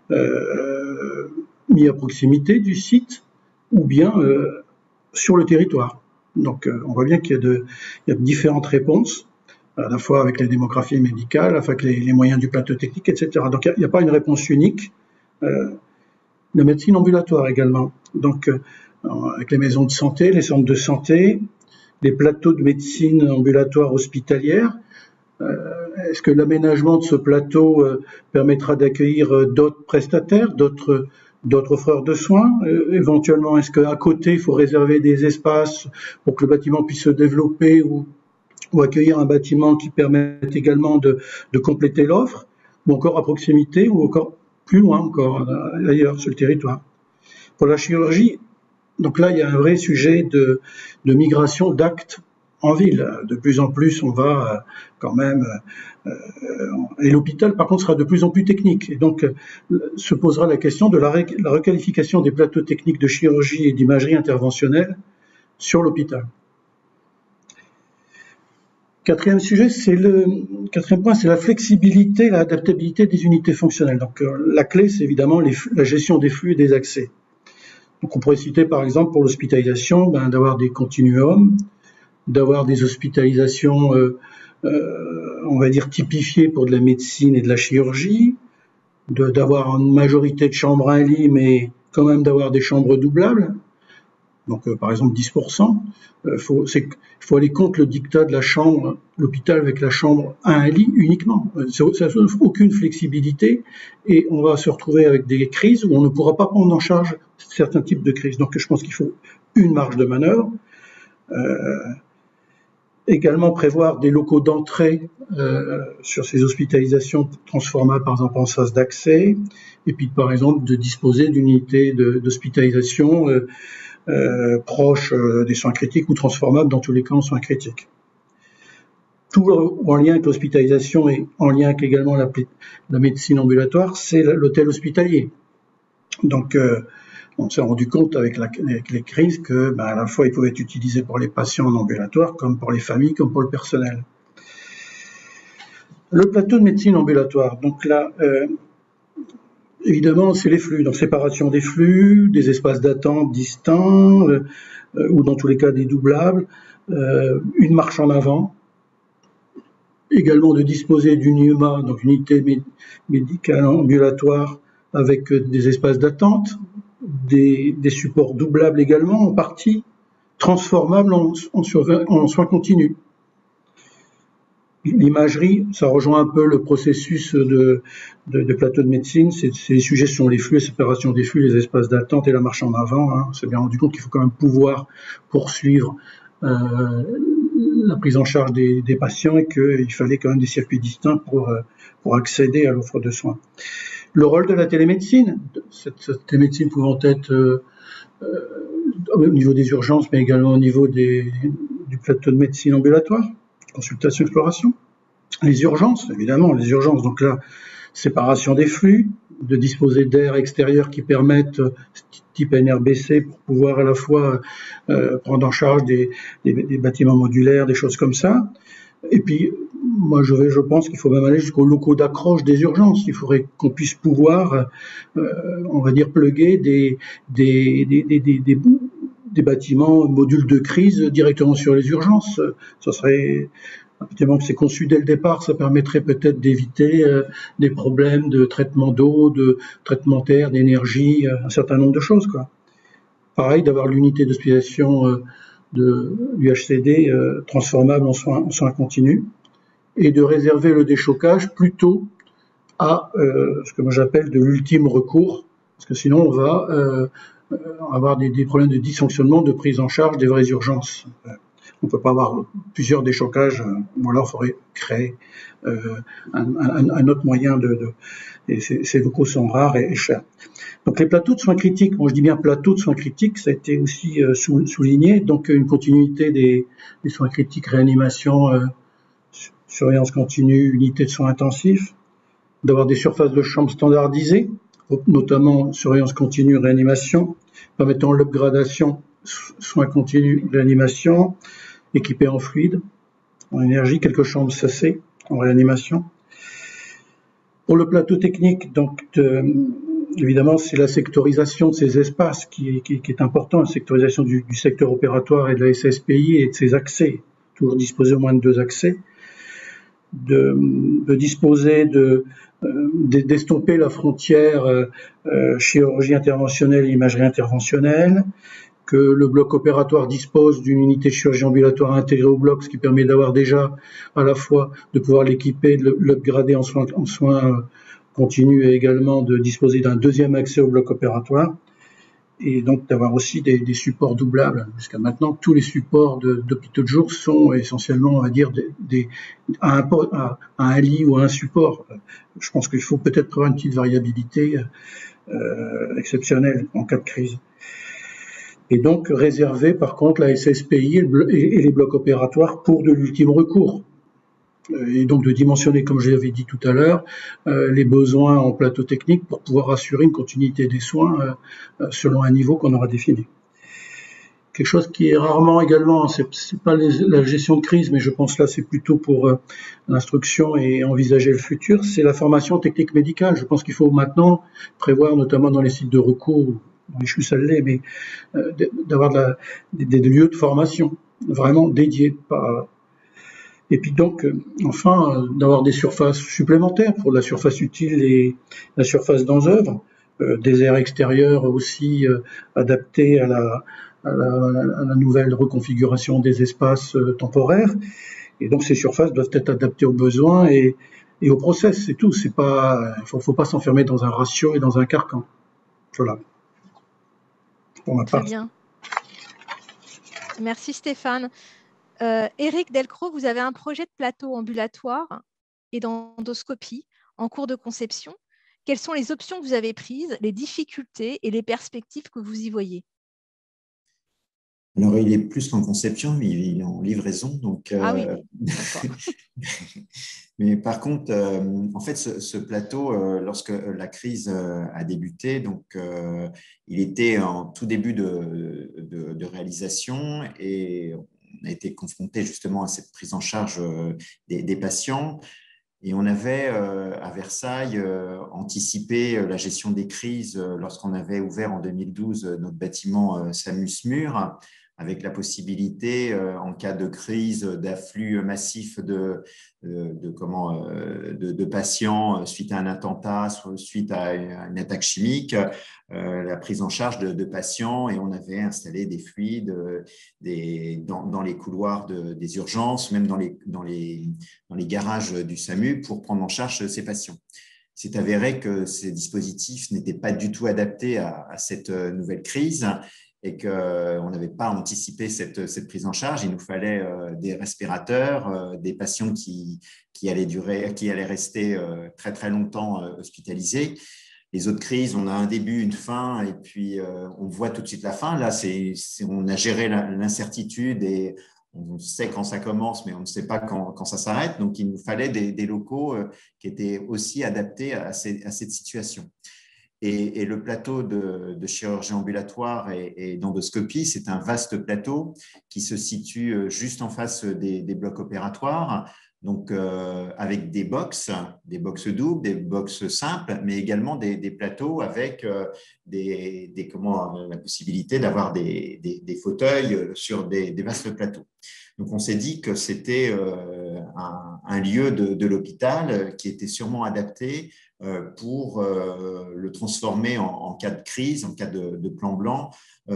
euh, mis à proximité du site, ou bien euh, sur le territoire. Donc euh, on voit bien qu'il y a de, il y a de différentes réponses, à la fois avec la démographie médicale, avec les, les moyens du plateau technique, et cetera. Donc il n'y a, a pas une réponse unique. Euh, la médecine ambulatoire également. Donc euh, avec les maisons de santé, les centres de santé, les plateaux de médecine ambulatoire hospitalière. Euh, est-ce que l'aménagement de ce plateau euh, permettra d'accueillir euh, d'autres prestataires, d'autres d'autres offreurs de soins? Euh, éventuellement, est-ce qu'à côté, il faut réserver des espaces pour que le bâtiment puisse se développer, ou, ou accueillir un bâtiment qui permette également de, de compléter l'offre, ou encore à proximité, ou encore plus loin, encore ailleurs sur le territoire? Pour la chirurgie, donc là, il y a un vrai sujet de, de migration d'actes en ville. De plus en plus, on va quand même... Euh, et l'hôpital, par contre, sera de plus en plus technique. Et donc, euh, se posera la question de la, ré, la requalification des plateaux techniques de chirurgie et d'imagerie interventionnelle sur l'hôpital. Quatrième sujet, c'est le quatrième point, c'est la flexibilité, l'adaptabilité des unités fonctionnelles. Donc, euh, la clé, c'est évidemment les, la gestion des flux et des accès. Donc, on pourrait citer, par exemple, pour l'hospitalisation, ben, d'avoir des continuums, d'avoir des hospitalisations, euh, euh, on va dire, typifiées pour de la médecine et de la chirurgie, de, d'avoir une majorité de chambres à un lit, mais quand même d'avoir des chambres doublables. Donc, euh, par exemple, dix pour cent. Il euh, faut, faut aller contre le dictat de la chambre, l'hôpital avec la chambre à un lit uniquement. Ça n'offre aucune flexibilité et on va se retrouver avec des crises où on ne pourra pas prendre en charge certains types de crises. Donc, je pense qu'il faut une marge de manœuvre. Euh, également prévoir des locaux d'entrée euh, sur ces hospitalisations transformables, par exemple, en sas d'accès. Et puis, par exemple, de disposer d'unités d'hospitalisation euh, Euh, proches euh, des soins critiques ou transformables dans tous les cas en soins critiques. toujours en lien avec l'hospitalisation et en lien avec également la, la médecine ambulatoire, c'est l'hôtel hospitalier. Donc, euh, on s'est rendu compte avec, la, avec les crises que, ben, à la fois, il pouvait être utilisé pour les patients en ambulatoire, comme pour les familles, comme pour le personnel. Le plateau de médecine ambulatoire, donc là, euh, évidemment, c'est les flux, donc séparation des flux, des espaces d'attente distincts, euh, ou dans tous les cas des doublables, euh, une marche en avant, également de disposer d'une U M A, donc unité médicale ambulatoire, avec des espaces d'attente, des, des supports doublables également en partie, transformables en, en, en soins continus. L'imagerie, ça rejoint un peu le processus de, de, de plateau de médecine. C'est, c'est les sujets sont les flux, la séparation des flux, les espaces d'attente et la marche en avant. Hein. On s'est bien rendu compte qu'il faut quand même pouvoir poursuivre euh, la prise en charge des, des patients et qu'il fallait quand même des circuits distincts pour, pour accéder à l'offre de soins. Le rôle de la télémédecine, cette, cette télémédecine pouvant être euh, euh, au niveau des urgences, mais également au niveau des, du plateau de médecine ambulatoire, consultation, exploration. Les urgences, évidemment, les urgences, donc là, séparation des flux, de disposer d'air extérieur qui permettent, type N R B C, pour pouvoir à la fois euh, prendre en charge des, des, des bâtiments modulaires, des choses comme ça. Et puis, moi, je, vais, je pense qu'il faut même aller jusqu'aux locaux d'accroche des urgences. Il faudrait qu'on puisse pouvoir, euh, on va dire, plugger des, des, des, des, des, des, des bâtiments, modules de crise directement sur les urgences. Ça serait, effectivement, que c'est conçu dès le départ, ça permettrait peut-être d'éviter euh, des problèmes de traitement d'eau, de traitement d'air, d'énergie, euh, un certain nombre de choses, quoi. Pareil, d'avoir l'unité d'hospitalisation euh, de l'U H C D euh, transformable en soins, en soins continus, et de réserver le déchocage plutôt à euh, ce que moi j'appelle de l'ultime recours, parce que sinon on va euh, avoir des, des problèmes de dysfonctionnement, de prise en charge des vraies urgences. On ne peut pas avoir plusieurs déchocages, ou alors il faudrait créer euh, un, un, un autre moyen de... de et ces, ces locaux sont rares et, et chers. Donc les plateaux de soins critiques, bon, je dis bien plateaux de soins critiques, ça a été aussi euh, sou, souligné, donc une continuité des, des soins critiques, réanimation, euh, surveillance continue, unité de soins intensifs, d'avoir des surfaces de chambre standardisées, notamment surveillance continue, réanimation, permettant l'upgradation, soins continus, réanimation, équipées en fluide, en énergie, quelques chambres C C en réanimation. Pour le plateau technique, donc, de, évidemment, c'est la sectorisation de ces espaces qui est, qui, qui est important, la sectorisation du, du secteur opératoire et de la S S P I et de ses accès, toujours disposer au moins de deux accès, de, de disposer de, euh, d'estomper la frontière euh, chirurgie interventionnelle et imagerie interventionnelle, que le bloc opératoire dispose d'une unité de chirurgie ambulatoire intégrée au bloc, ce qui permet d'avoir déjà à la fois de pouvoir l'équiper, de l'upgrader en soins, en soins continus et également de disposer d'un deuxième accès au bloc opératoire et donc d'avoir aussi des, des supports doublables. Jusqu'à maintenant, tous les supports d'hôpitaux de, de jour sont essentiellement, on va dire, des, des, à, un, à, à un lit ou à un support. Je pense qu'il faut peut-être prévoir une petite variabilité euh, exceptionnelle en cas de crise. Et donc réserver par contre la S S P I et les blocs opératoires pour de l'ultime recours. Et donc de dimensionner, comme je l'avais dit tout à l'heure, euh, les besoins en plateau technique pour pouvoir assurer une continuité des soins euh, selon un niveau qu'on aura défini. Quelque chose qui est rarement également, c'est, c'est pas les, la gestion de crise, mais je pense là c'est plutôt pour euh, l'instruction et envisager le futur, c'est la formation technique médicale. Je pense qu'il faut maintenant prévoir, notamment dans les sites de recours, dans les C H U S L, mais euh, d'avoir de la, des, des lieux de formation vraiment dédiés. Par, et puis donc, euh, enfin, euh, d'avoir des surfaces supplémentaires pour la surface utile et la surface dans œuvre, euh, des aires extérieures aussi euh, adaptées à la, à, la, à la nouvelle reconfiguration des espaces euh, temporaires. Et donc ces surfaces doivent être adaptées aux besoins et, et au process, c'est tout. C'est pas, il faut, faut pas s'enfermer dans un ratio et dans un carcan. Voilà. Très bien. Merci Stéphane. Euh, Éric Delcros, vous avez un projet de plateau ambulatoire et d'endoscopie en cours de conception. Quelles sont les options que vous avez prises, les difficultés et les perspectives que vous y voyez? Alors, il est plus qu'en conception, mais il est en livraison. Donc, ah oui, euh... d'accord. Mais par contre, euh, en fait, ce, ce plateau, euh, lorsque la crise euh, a débuté, donc euh, il était en tout début de, de, de réalisation et on a été confronté justement à cette prise en charge euh, des, des patients. Et on avait euh, à Versailles euh, anticipé euh, la gestion des crises euh, lorsqu'on avait ouvert en deux mille douze euh, notre bâtiment euh, SAMUS-Mur, avec la possibilité, euh, en cas de crise, d'afflux massif de, de, de, comment, euh, de, de patients suite à un attentat, suite à une attaque chimique, euh, la prise en charge de, de patients, et on avait installé des fluides des, dans, dans les couloirs de, des urgences, même dans les, dans, les, dans les garages du SAMU pour prendre en charge ces patients. C'est avéré que ces dispositifs n'étaient pas du tout adaptés à, à cette nouvelle crise et qu'on n'avait pas anticipé cette, cette prise en charge. Il nous fallait euh, des respirateurs, euh, des patients qui, qui, allaient durer, qui allaient rester euh, très très longtemps euh, hospitalisés. Les autres crises, on a un début, une fin, et puis euh, on voit tout de suite la fin. Là, c'est, c'est, on a géré l'incertitude et on sait quand ça commence, mais on ne sait pas quand, quand ça s'arrête. Donc, il nous fallait des, des locaux euh, qui étaient aussi adaptés à, ces, à cette situation. Et, et le plateau de, de chirurgie ambulatoire et, et d'endoscopie, c'est un vaste plateau qui se situe juste en face des, des blocs opératoires, donc euh, avec des box, des box doubles, des box simples, mais également des, des plateaux avec euh, des, des, comment, la possibilité d'avoir des, des, des fauteuils sur des, des vastes plateaux. Donc, on s'est dit que c'était euh, un, un lieu de, de l'hôpital qui était sûrement adapté euh, pour euh, le transformer en, en cas de crise, en cas de, de plan blanc,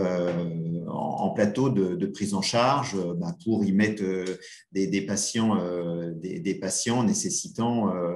euh, en, en plateau de, de prise en charge, euh, bah, pour y mettre euh, des, des, patients, euh, des, des patients nécessitant euh,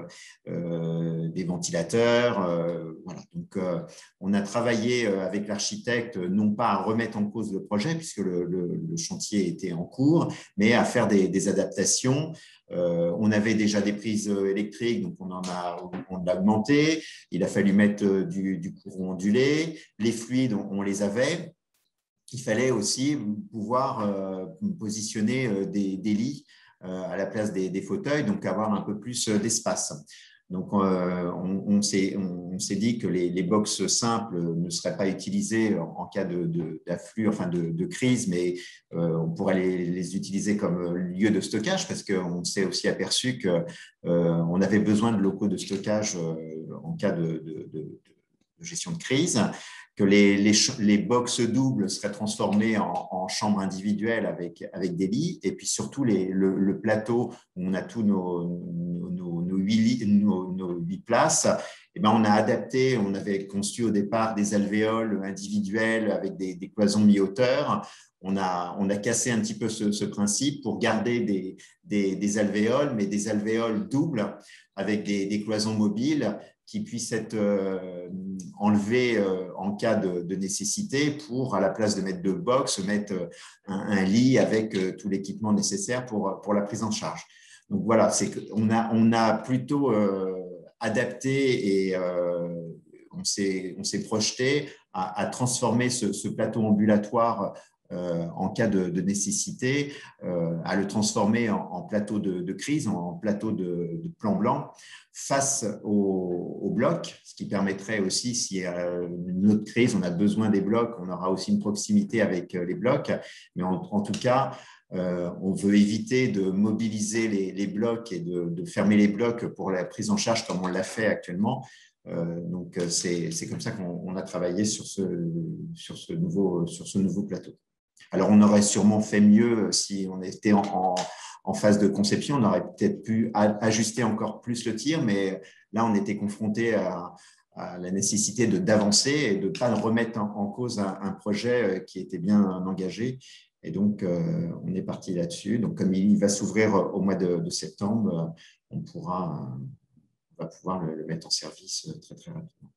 euh, des ventilateurs. Euh, voilà. Donc, euh, on a travaillé avec l'architecte, non pas à remettre en cause le projet, puisque le, le, le chantier était en cours, mais à faire des, des adaptations. Euh, on avait déjà des prises électriques, donc on en a, on l'a augmenté. Il a fallu mettre du, du courant ondulé. Les fluides, on, on les avait. Il fallait aussi pouvoir euh, positionner des, des lits euh, à la place des, des fauteuils, donc avoir un peu plus d'espace. Donc, euh, on, on s'est on s'est dit que les, les box simples ne seraient pas utilisées en, en cas d'afflux, de, de, enfin de, de crise, mais euh, on pourrait les, les utiliser comme lieu de stockage, parce qu'on s'est aussi aperçu qu'on euh, avait besoin de locaux de stockage euh, en cas de, de, de, de gestion de crise, que les, les, les box doubles seraient transformées en, en chambres individuelles avec, avec des lits, et puis surtout les, le, le plateau où on a tous nos, nos, nos, nos, huit, nos, nos huit places, et ben on a adapté, on avait conçu au départ des alvéoles individuelles avec des, des cloisons mi-hauteur. On a, on a cassé un petit peu ce, ce principe pour garder des, des, des alvéoles, mais des alvéoles doubles avec des, des cloisons mobiles qui puissent être euh, enlevés euh, en cas de, de nécessité pour, à la place de mettre deux box, mettre un, un lit avec euh, tout l'équipement nécessaire pour, pour la prise en charge. Donc voilà, c'est qu'on a, on a plutôt euh, adapté et euh, on s'est, on s'est projeté à, à transformer ce, ce plateau ambulatoire Euh, en cas de, de nécessité, euh, à le transformer en, en plateau de, de crise, en, en plateau de, de plan blanc, face au, au bloc, ce qui permettrait aussi, s'il y a une autre crise, on a besoin des blocs, on aura aussi une proximité avec les blocs, mais en, en tout cas, euh, on veut éviter de mobiliser les, les blocs et de, de fermer les blocs pour la prise en charge comme on l'a fait actuellement. Euh, donc, c'est comme ça qu'on a travaillé sur ce, sur ce nouveau, sur ce nouveau plateau. Alors, on aurait sûrement fait mieux si on était en, en, en phase de conception. On aurait peut-être pu ajuster encore plus le tir, mais là, on était confronté à, à la nécessité d'avancer et de ne pas remettre en, en cause un, un projet qui était bien engagé. Et donc, euh, on est parti là-dessus. Donc, comme il va s'ouvrir au mois de, de septembre, on pourra, on va pouvoir le, le mettre en service très, très rapidement.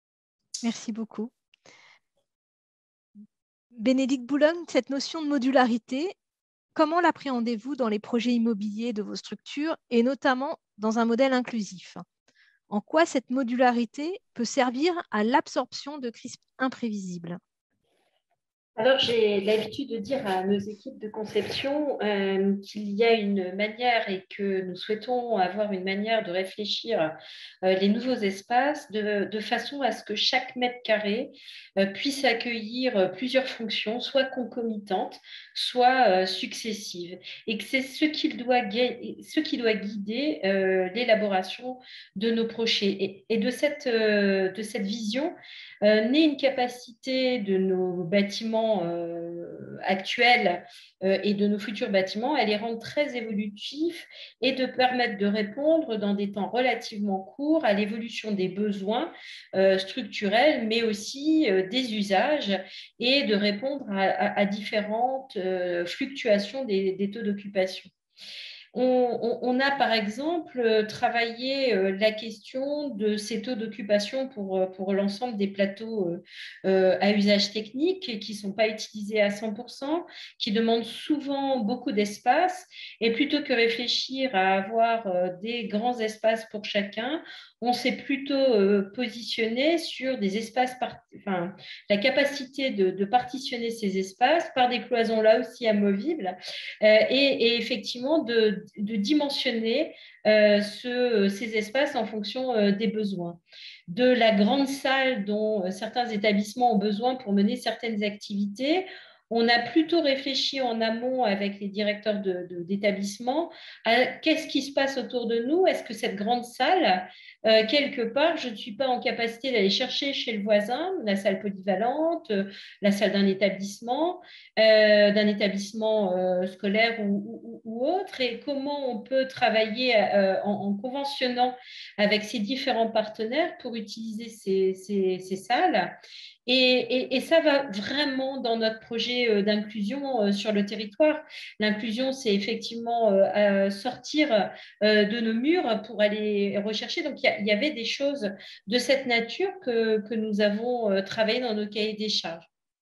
Merci beaucoup. Bénédicte Boulogne, cette notion de modularité, comment l'appréhendez-vous dans les projets immobiliers de vos structures et notamment dans un modèle inclusif? En quoi cette modularité peut servir à l'absorption de crises imprévisibles? Alors, j'ai l'habitude de dire à nos équipes de conception euh, qu'il y a une manière et que nous souhaitons avoir une manière de réfléchir euh, les nouveaux espaces de, de façon à ce que chaque mètre carré euh, puisse accueillir plusieurs fonctions, soit concomitantes, soit euh, successives. Et que c'est ce qui doit, ce qui doit guider euh, l'élaboration de nos projets. Et, et de, cette, euh, de cette vision, Euh, naît une capacité de nos bâtiments euh, actuels euh, et de nos futurs bâtiments à les rendre très évolutifs et de permettre de répondre dans des temps relativement courts à l'évolution des besoins euh, structurels, mais aussi euh, des usages et de répondre à, à, à différentes euh, fluctuations des, des taux d'occupation. On, on, on, a par exemple travaillé euh, la question de ces taux d'occupation pour, pour l'ensemble des plateaux euh, à usage technique qui ne sont pas utilisés à cent pour cent, qui demandent souvent beaucoup d'espace. Et plutôt que réfléchir à avoir euh, des grands espaces pour chacun, on s'est plutôt euh, positionné sur des espaces, enfin, la capacité de, de partitionner ces espaces par des cloisons là aussi amovibles euh, et, et effectivement de, de dimensionner euh, ce, ces espaces en fonction euh, des besoins. De la grande salle dont euh, certains établissements ont besoin pour mener certaines activités, on a plutôt réfléchi en amont avec les directeurs de, de, d'établissement à qu'est-ce qui se passe autour de nous. Est-ce que cette grande salle, euh, quelque part, je ne suis pas en capacité d'aller chercher chez le voisin, la salle polyvalente, euh, la salle d'un établissement, euh, d'un établissement euh, scolaire ou, ou, ou autre, et comment on peut travailler euh, en, en conventionnant avec ces différents partenaires pour utiliser ces, ces, ces salles. Et, et, et, ça va vraiment dans notre projet d'inclusion euh, sur le territoire. L'inclusion, c'est effectivement euh, sortir euh, de nos murs pour aller rechercher. Donc, il y, y avait des choses de cette nature que, que nous avons euh, travaillé dans nos cahiers des charges.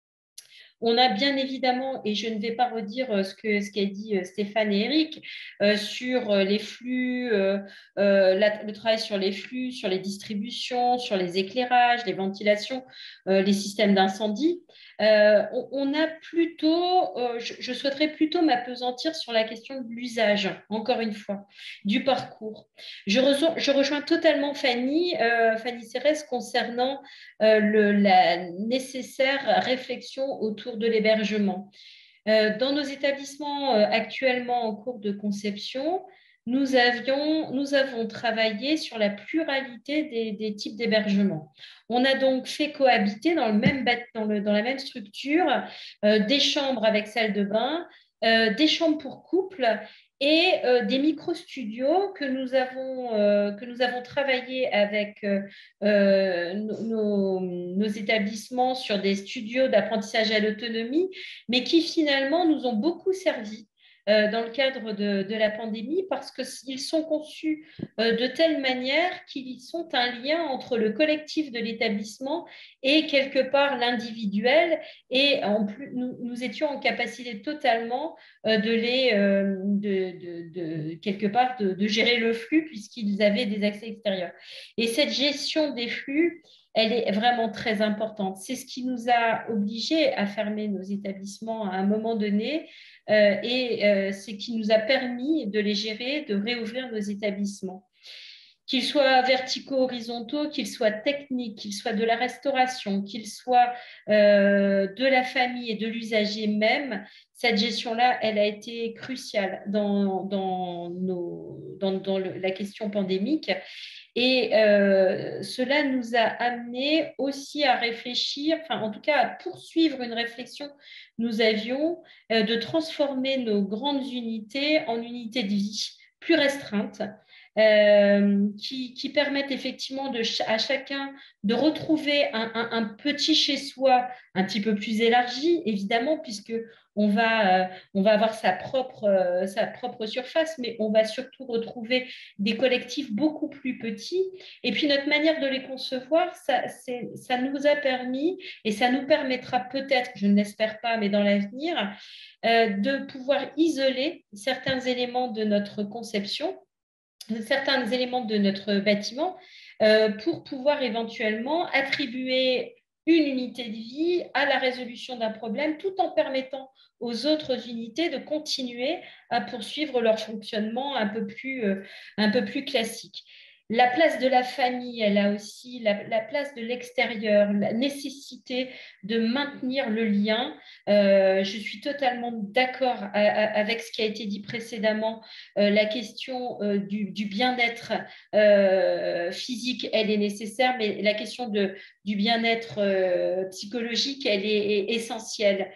On a bien évidemment, et je ne vais pas redire ce que ce qu'a dit Stéphane et Eric, euh, sur les flux, euh, euh, la, le travail sur les flux, sur les distributions, sur les éclairages, les ventilations, euh, les systèmes d'incendie. Euh, on, on a plutôt, euh, je, je souhaiterais plutôt m'appesantir sur la question de l'usage, encore une fois, du parcours. Je, rejoins, je rejoins totalement Fanny, euh, Fanny Cérès concernant euh, le, la nécessaire réflexion autour de l'hébergement. Euh, dans nos établissements euh, actuellement en cours de conception, nous, avions, nous avons travaillé sur la pluralité des, des types d'hébergement. On a donc fait cohabiter dans, le même, dans, le, dans la même structure euh, des chambres avec salle de bain, euh, des chambres pour couple et euh, des micro-studios que nous avons, euh, que nous avons travaillé avec euh, nos, nos établissements sur des studios d'apprentissage à l'autonomie, mais qui finalement nous ont beaucoup servi euh, dans le cadre de, de la pandémie parce qu'ils sont conçus euh, de telle manière qu'ils sont un lien entre le collectif de l'établissement et quelque part l'individuel, et en plus, nous, nous étions en capacité totalement euh, de les, euh, de, de, de, quelque part, de, de gérer le flux puisqu'ils avaient des accès extérieurs. Et cette gestion des flux, elle est vraiment très importante. C'est ce qui nous a obligés à fermer nos établissements à un moment donné euh, et euh, c'est ce qui nous a permis de les gérer, de réouvrir nos établissements. Qu'ils soient verticaux, horizontaux, qu'ils soient techniques, qu'ils soient de la restauration, qu'ils soient euh, de la famille et de l'usager même, cette gestion-là, elle a été cruciale dans, dans, nos, dans, dans le, la question pandémique. Et euh, cela nous a amené aussi à réfléchir, enfin en tout cas à poursuivre une réflexion que nous avions euh, de transformer nos grandes unités en unités de vie plus restreintes, euh, qui, qui permettent effectivement de, à chacun de retrouver un, un, un petit chez-soi un petit peu plus élargi, évidemment, puisque on va, euh, on va avoir sa propre, euh, sa propre surface, mais on va surtout retrouver des collectifs beaucoup plus petits. Et puis, notre manière de les concevoir, ça, ça nous a permis, et ça nous permettra peut-être, je ne l'espère pas, mais dans l'avenir, euh, de pouvoir isoler certains éléments de notre conception, certains éléments de notre bâtiment, euh, pour pouvoir éventuellement attribuer une unité de vie à la résolution d'un problème, tout en permettant aux autres unités de continuer à poursuivre leur fonctionnement un peu plus, euh, un peu plus classique. La place de la famille, elle a aussi la, la place de l'extérieur, la nécessité de maintenir le lien. Euh, je suis totalement d'accord avec ce qui a été dit précédemment. Euh, la question euh, du, du bien-être euh, physique, elle est nécessaire, mais la question de, du bien-être euh, psychologique, elle est, est essentielle.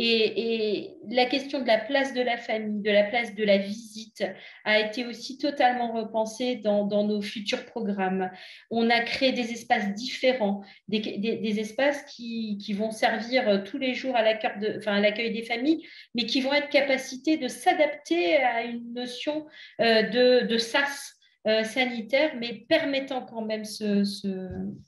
Et, et la question de la place de la famille, de la place de la visite, a été aussi totalement repensée dans, dans nos futurs programmes. On a créé des espaces différents, des, des, des espaces qui, qui vont servir tous les jours à l'accueil de, enfin, à l'accueil des familles, mais qui vont être capacité de s'adapter à une notion euh, de, de sas euh, sanitaire, mais permettant quand même ce, ce,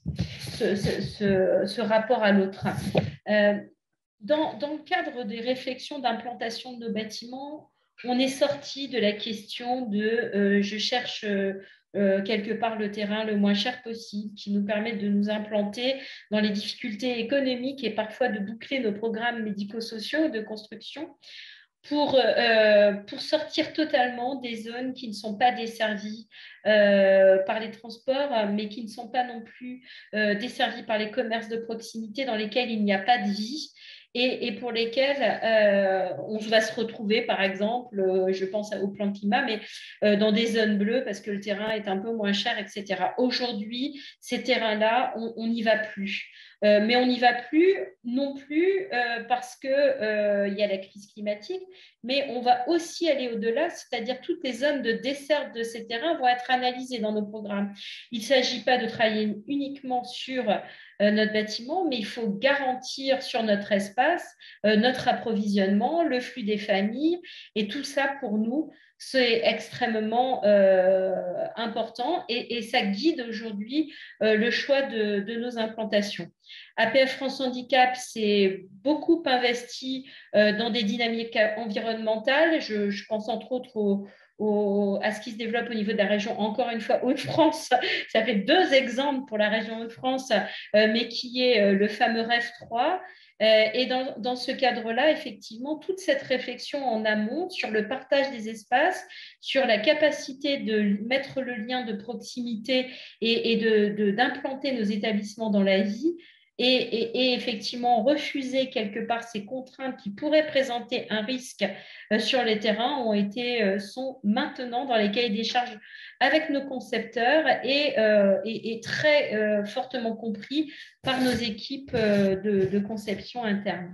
ce, ce, ce, ce rapport à l'autre. Euh, Dans, dans le cadre des réflexions d'implantation de nos bâtiments, on est sorti de la question de euh, je cherche euh, euh, quelque part le terrain le moins cher possible, qui nous permet de nous implanter dans les difficultés économiques et parfois de boucler nos programmes médico-sociaux de construction, pour, euh, pour sortir totalement des zones qui ne sont pas desservies euh, par les transports, mais qui ne sont pas non plus euh, desservies par les commerces de proximité dans lesquels il n'y a pas de vie. Et, et pour lesquels euh, on va se retrouver, par exemple, euh, je pense au plan climat, mais euh, dans des zones bleues parce que le terrain est un peu moins cher, et cetera. Aujourd'hui, ces terrains-là, on n'y va plus. Euh, mais on n'y va plus non plus euh, parce qu'il euh, y a la crise climatique, mais on va aussi aller au-delà, c'est-à-dire toutes les zones de desserte de ces terrains vont être analysées dans nos programmes. Il ne s'agit pas de travailler uniquement sur euh, notre bâtiment, mais il faut garantir sur notre espace euh, notre approvisionnement, le flux des familles, et tout ça pour nous, c'est extrêmement euh, important et, et ça guide aujourd'hui euh, le choix de, de nos implantations. A P F France Handicap s'est beaucoup investi euh, dans des dynamiques environnementales. Je, je pense entre autres au, au, à ce qui se développe au niveau de la région, encore une fois, Hauts-de-France. Ça fait deux exemples pour la région Hauts-de-France, euh, mais qui est euh, le fameux R E F trois. Euh, et dans, dans ce cadre-là, effectivement, toute cette réflexion en amont sur le partage des espaces, sur la capacité de mettre le lien de proximité et, et de, de, d'implanter nos établissements dans la vie, et, et, et effectivement refuser quelque part ces contraintes qui pourraient présenter un risque euh, sur les terrains ont été, euh, sont maintenant dans les cahiers des charges avec nos concepteurs et, euh, et, et très euh, fortement compris par nos équipes euh, de, de conception interne.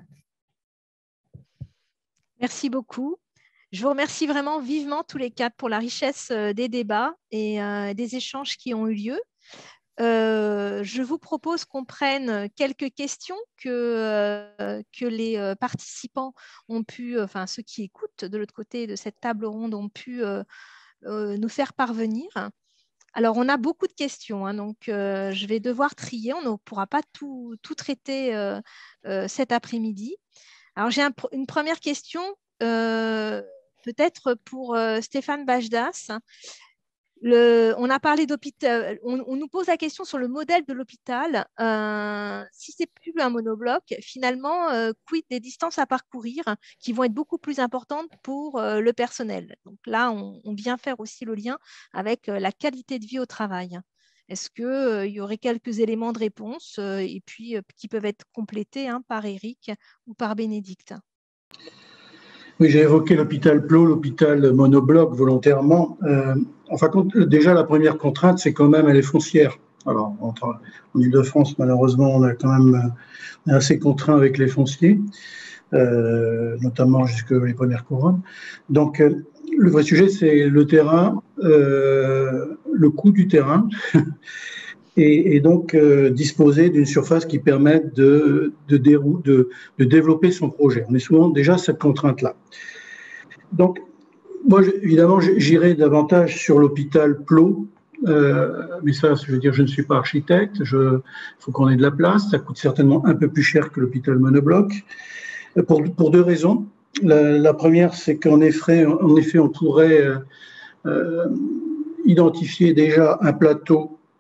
Merci beaucoup. Je vous remercie vraiment vivement tous les quatre pour la richesse des débats et euh, des échanges qui ont eu lieu. Euh, je vous propose qu'on prenne quelques questions que, euh, que les euh, participants ont pu, euh, enfin ceux qui écoutent de l'autre côté de cette table ronde ont pu euh, euh, nous faire parvenir. Alors, on a beaucoup de questions, hein, donc euh, je vais devoir trier. On ne pourra pas tout, tout traiter euh, euh, cet après-midi. Alors, j'ai un, une première question, euh, peut-être pour euh, Stéphane Bajdas. Le, on a parlé d'hôpital, on, on nous pose la question sur le modèle de l'hôpital. Euh, si c'est plus un monobloc, finalement, euh, quid des distances à parcourir qui vont être beaucoup plus importantes pour euh, le personnel. Donc là, on, on vient faire aussi le lien avec euh, la qualité de vie au travail. Est-ce qu'il euh, y aurait quelques éléments de réponse euh, et puis euh, qui peuvent être complétés hein, par Eric ou par Bénédicte? Oui, j'ai évoqué l'hôpital Plot, l'hôpital monobloc volontairement. Euh, enfin, déjà, la première contrainte, c'est quand même, elle est foncière. Alors, entre, en Ile-de-France, malheureusement, on a quand même on est assez contraint avec les fonciers, euh, notamment jusque les premières couronnes. Donc, euh, le vrai sujet, c'est le terrain, euh, le coût du terrain. Et, et donc euh, disposer d'une surface qui permette de, de, dérou- de, de développer son projet. On est souvent déjà cette contrainte-là. Donc, moi, évidemment, j'irai davantage sur l'hôpital Plot, euh, mais ça, je veux dire, je ne suis pas architecte, il faut qu'on ait de la place, ça coûte certainement un peu plus cher que l'hôpital monobloc, pour, pour deux raisons. La, la première, c'est qu'en effet, en effet, on pourrait euh, euh, identifier déjà un plateau tout,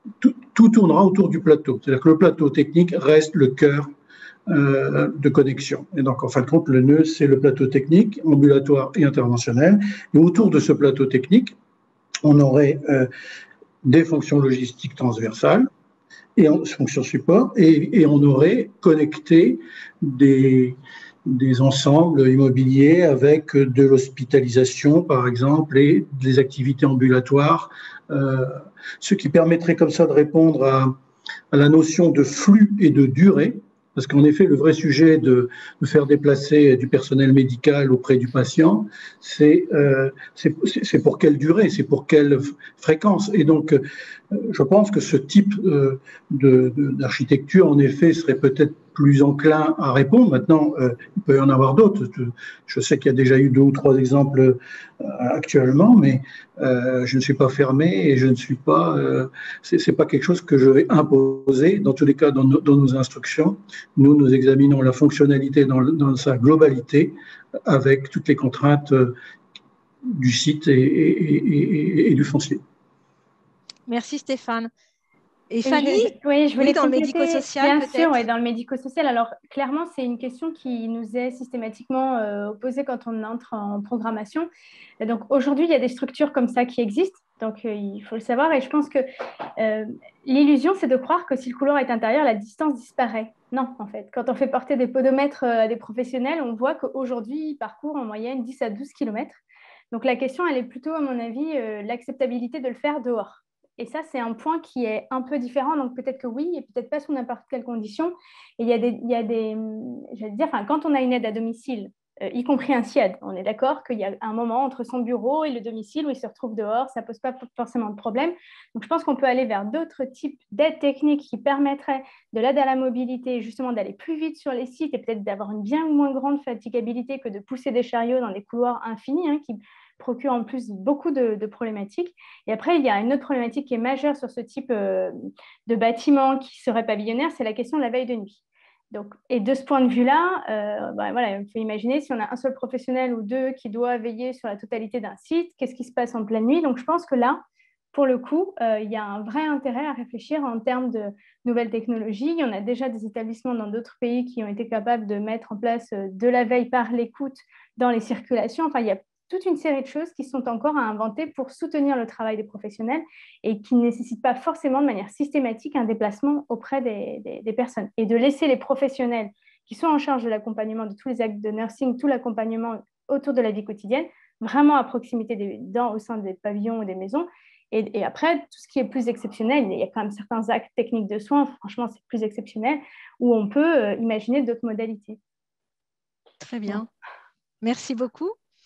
tout tournera autour du plateau. C'est-à-dire que le plateau technique reste le cœur euh, de connexion. Et donc, en fin de compte, le nœud, c'est le plateau technique, ambulatoire et interventionnel. Et autour de ce plateau technique, on aurait euh, des fonctions logistiques transversales et en fonctions support, et, et on aurait connecté des, des ensembles immobiliers avec de l'hospitalisation, par exemple, et des activités ambulatoires, euh, ce qui permettrait comme ça de répondre à, à la notion de flux et de durée. Parce qu'en effet, le vrai sujet de, de faire déplacer du personnel médical auprès du patient, c'est euh, c'est pour quelle durée, c'est pour quelle fréquence. Et donc, euh, je pense que ce type euh, d'architecture, en effet, serait peut-être plus enclin à répondre. Maintenant, euh, il peut y en avoir d'autres. Je sais qu'il y a déjà eu deux ou trois exemples euh, actuellement, mais euh, je ne suis pas fermé et je ne suis pas. Euh, c'est pas quelque chose que je vais imposer. Dans tous les cas, dans, no, dans nos instructions, nous, nous examinons la fonctionnalité dans, dans sa globalité, avec toutes les contraintes euh, du site et, et, et, et du foncier. Merci Stéphane. Et Et Fanny, je, oui, je voulais oui, dans le compléter, médico-social, bien sûr, ouais, dans le médico-social. Alors, clairement, c'est une question qui nous est systématiquement euh, posée quand on entre en programmation. Et donc, aujourd'hui, il y a des structures comme ça qui existent. Donc, euh, il faut le savoir. Et je pense que euh, l'illusion, c'est de croire que si le couloir est intérieur, la distance disparaît. Non, en fait. Quand on fait porter des podomètres à des professionnels, on voit qu'aujourd'hui, ils parcourent en moyenne dix à douze kilomètres. Donc, la question, elle est plutôt, à mon avis, euh, l'acceptabilité de le faire dehors. Et ça, c'est un point qui est un peu différent. Donc, peut-être que oui, et peut-être pas sous n'importe quelle condition. Et il y a des, il y a des j'allais dire, enfin, quand on a une aide à domicile, euh, y compris un S I A D, on est d'accord qu'il y a un moment entre son bureau et le domicile où il se retrouve dehors, ça ne pose pas forcément de problème. Donc, je pense qu'on peut aller vers d'autres types d'aides techniques qui permettraient de l'aide à la mobilité, justement d'aller plus vite sur les sites et peut-être d'avoir une bien moins grande fatigabilité que de pousser des chariots dans des couloirs infinis, hein, qui procure en plus beaucoup de, de problématiques. Et après, il y a une autre problématique qui est majeure sur ce type euh, de bâtiment qui serait pavillonnaire, c'est la question de la veille de nuit. Donc, et de ce point de vue-là, euh, ben voilà, il faut imaginer si on a un seul professionnel ou deux qui doit veiller sur la totalité d'un site, qu'est-ce qui se passe en pleine nuit. Donc, je pense que là, pour le coup, euh, il y a un vrai intérêt à réfléchir en termes de nouvelles technologies. Il y en a déjà des établissements dans d'autres pays qui ont été capables de mettre en place de la veille par l'écoute dans les circulations. Enfin, il y a toute une série de choses qui sont encore à inventer pour soutenir le travail des professionnels et qui ne nécessitent pas forcément de manière systématique un déplacement auprès des, des, des personnes. Et de laisser les professionnels qui sont en charge de l'accompagnement de tous les actes de nursing, tout l'accompagnement autour de la vie quotidienne, vraiment à proximité des, dans, au sein des pavillons ou des maisons. Et, et après, tout ce qui est plus exceptionnel, il y a quand même certains actes techniques de soins, franchement, c'est plus exceptionnel, où on peut euh, imaginer d'autres modalités. Très bien. Merci beaucoup.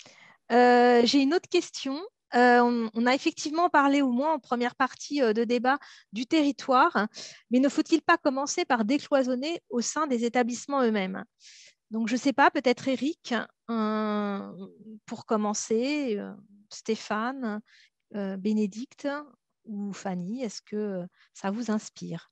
Euh, j'ai une autre question. Euh, on, on a effectivement parlé, au moins en première partie euh, de débat, du territoire, mais ne faut-il pas commencer par décloisonner au sein des établissements eux-mêmes? Donc, je ne sais pas, peut-être Eric, euh, pour commencer, euh, Stéphane, euh, Bénédicte ou Fanny, est-ce que ça vous inspire?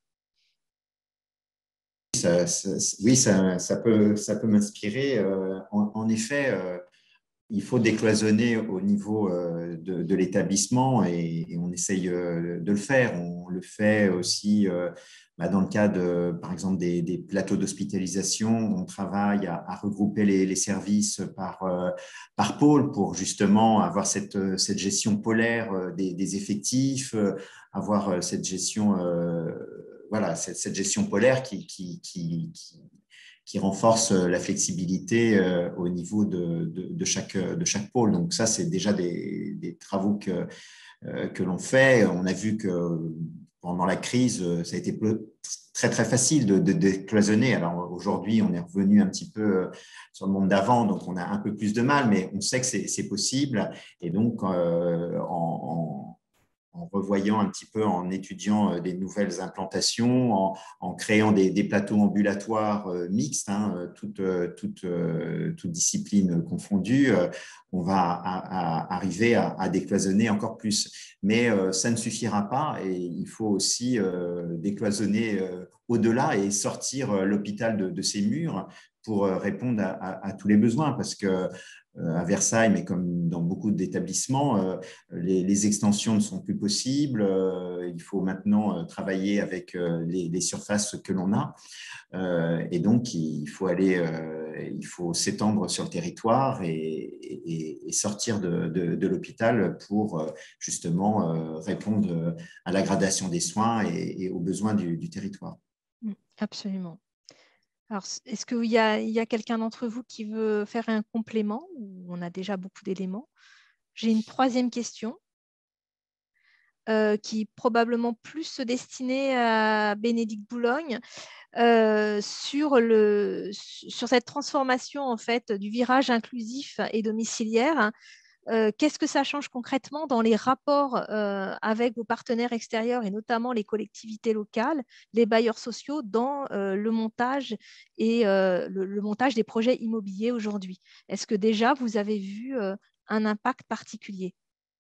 ça, ça, Oui, ça, ça peut, ça peut m'inspirer. Euh, en, en effet, euh, il faut décloisonner au niveau de, de l'établissement et, et on essaye de le faire. On le fait aussi bah, dans le cas, de, par exemple, des, des plateaux d'hospitalisation. On travaille à, à regrouper les, les services par, par pôle pour justement avoir cette, cette gestion polaire des, des effectifs, avoir cette gestion, euh, voilà, cette, cette gestion polaire qui, qui, qui, qui qui renforce la flexibilité au niveau de, de, de, chaque, de chaque pôle. Donc ça, c'est déjà des, des travaux que, que l'on fait. On a vu que pendant la crise, ça a été très, très facile de, de décloisonner. Alors aujourd'hui, on est revenu un petit peu sur le monde d'avant, donc on a un peu plus de mal, mais on sait que c'est possible. Et donc, euh, en, en en revoyant un petit peu, en étudiant des nouvelles implantations, en, en créant des, des plateaux ambulatoires mixtes, hein, toutes, toutes, toutes disciplines confondues, on va à, à arriver à, à décloisonner encore plus. Mais ça ne suffira pas et il faut aussi décloisonner au-delà et sortir l'hôpital de, de ses murs pour répondre à, à, à tous les besoins, parce que à Versailles, mais comme dans beaucoup d'établissements, les, les extensions ne sont plus possibles. Il faut maintenant travailler avec les, les surfaces que l'on a. Et donc, il faut aller, il faut s'étendre sur le territoire et, et, et sortir de, de, de l'hôpital pour justement répondre à la gradation des soins et, et aux besoins du, du territoire. Absolument. Alors, est-ce qu'il y a, il y a quelqu'un d'entre vous qui veut faire un complément, ou on a déjà beaucoup d'éléments? J'ai une troisième question euh, qui est probablement plus destinée à Bénédicte Boulogne euh, sur, le, sur cette transformation en fait, du virage inclusif et domiciliaire. Euh, qu'est-ce que ça change concrètement dans les rapports euh, avec vos partenaires extérieurs et notamment les collectivités locales, les bailleurs sociaux dans euh, le montage et euh, le, le montage des projets immobiliers aujourd'hui? Est-ce que déjà vous avez vu euh, un impact particulier?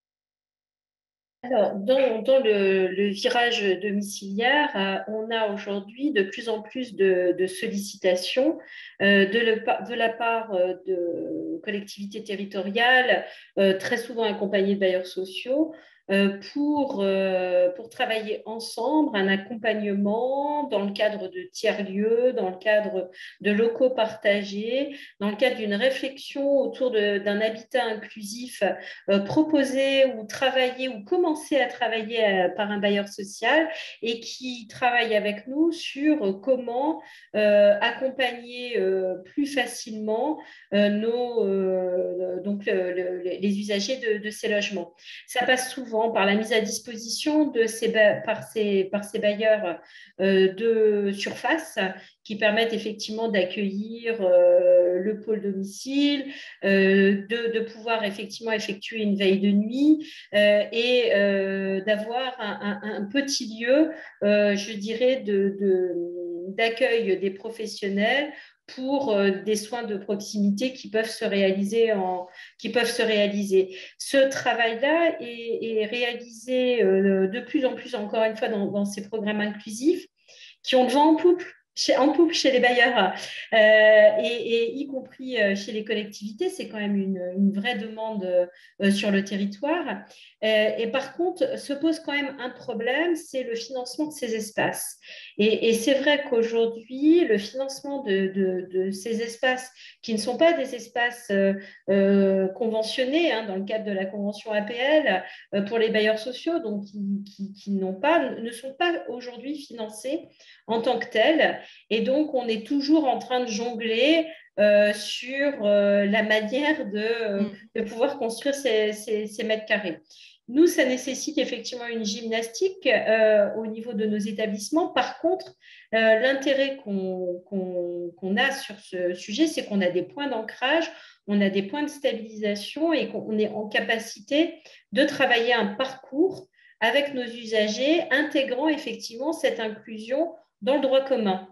Alors, dans, dans le, le virage domiciliaire, euh, on a aujourd'hui de plus en plus de, de sollicitations euh, de, le, de la part euh, de collectivités territoriales, euh, très souvent accompagnées de bailleurs sociaux, euh, pour, euh, pour travailler ensemble un accompagnement dans le cadre de tiers-lieux, dans le cadre de locaux partagés, dans le cadre d'une réflexion autour d'un habitat inclusif euh, proposé ou travaillé ou commencé à travailler euh, par un bailleur social et qui travaille avec nous sur comment euh, accompagner euh, plus facilement euh, nos, euh, donc le, le, les usagers de, de ces logements. Ça passe souvent par la mise à disposition de ces, par, ces, par ces bailleurs euh, de surface qui permettent effectivement d'accueillir euh, le pôle domicile, euh, de, de pouvoir effectivement effectuer une veille de nuit euh, et euh, d'avoir un, un, un petit lieu, euh, je dirais, de, de, d'accueil des professionnels pour euh, des soins de proximité qui peuvent se réaliser en, qui peuvent se réaliser. Ce travail-là est, est réalisé euh, de plus en plus, encore une fois, dans, dans ces programmes inclusifs qui ont le vent en poupe. Chez, en poupe chez les bailleurs euh, et, et y compris euh, chez les collectivités, c'est quand même une, une vraie demande euh, sur le territoire. Euh, et par contre, se pose quand même un problème, c'est le financement de ces espaces. Et, et c'est vrai qu'aujourd'hui, le financement de, de, de ces espaces qui ne sont pas des espaces euh, euh, conventionnés hein, dans le cadre de la convention A P L euh, pour les bailleurs sociaux, donc qui, qui, qui n'ont pas, ne sont pas aujourd'hui financés en tant que tels. Et donc, on est toujours en train de jongler euh, sur euh, la manière de, euh, de pouvoir construire ces, ces, ces mètres carrés. Nous, ça nécessite effectivement une gymnastique euh, au niveau de nos établissements. Par contre, euh, l'intérêt qu'on qu'on, qu'on a sur ce sujet, c'est qu'on a des points d'ancrage, on a des points de stabilisation et qu'on est en capacité de travailler un parcours avec nos usagers, intégrant effectivement cette inclusion dans le droit commun.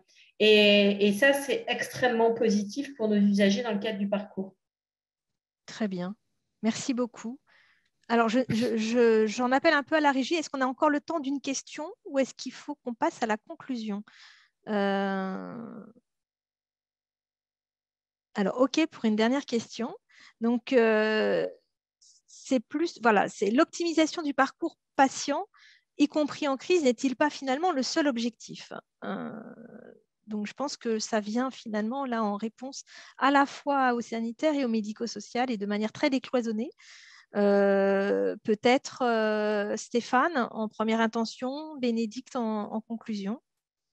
Et, et ça, c'est extrêmement positif pour nos usagers dans le cadre du parcours. Très bien. Merci beaucoup. Alors, je, je, je, j'en appelle un peu à la régie. Est-ce qu'on a encore le temps d'une question ou est-ce qu'il faut qu'on passe à la conclusion? euh... Alors, OK pour une dernière question. Donc, euh, c'est plus, voilà, c'est l'optimisation du parcours patient, y compris en crise, n'est-il pas finalement le seul objectif? euh... Donc, je pense que ça vient finalement là en réponse à la fois aux sanitaires et au médico-social et de manière très décloisonnée. Euh, peut-être euh, Stéphane en première intention, Bénédicte en, en conclusion.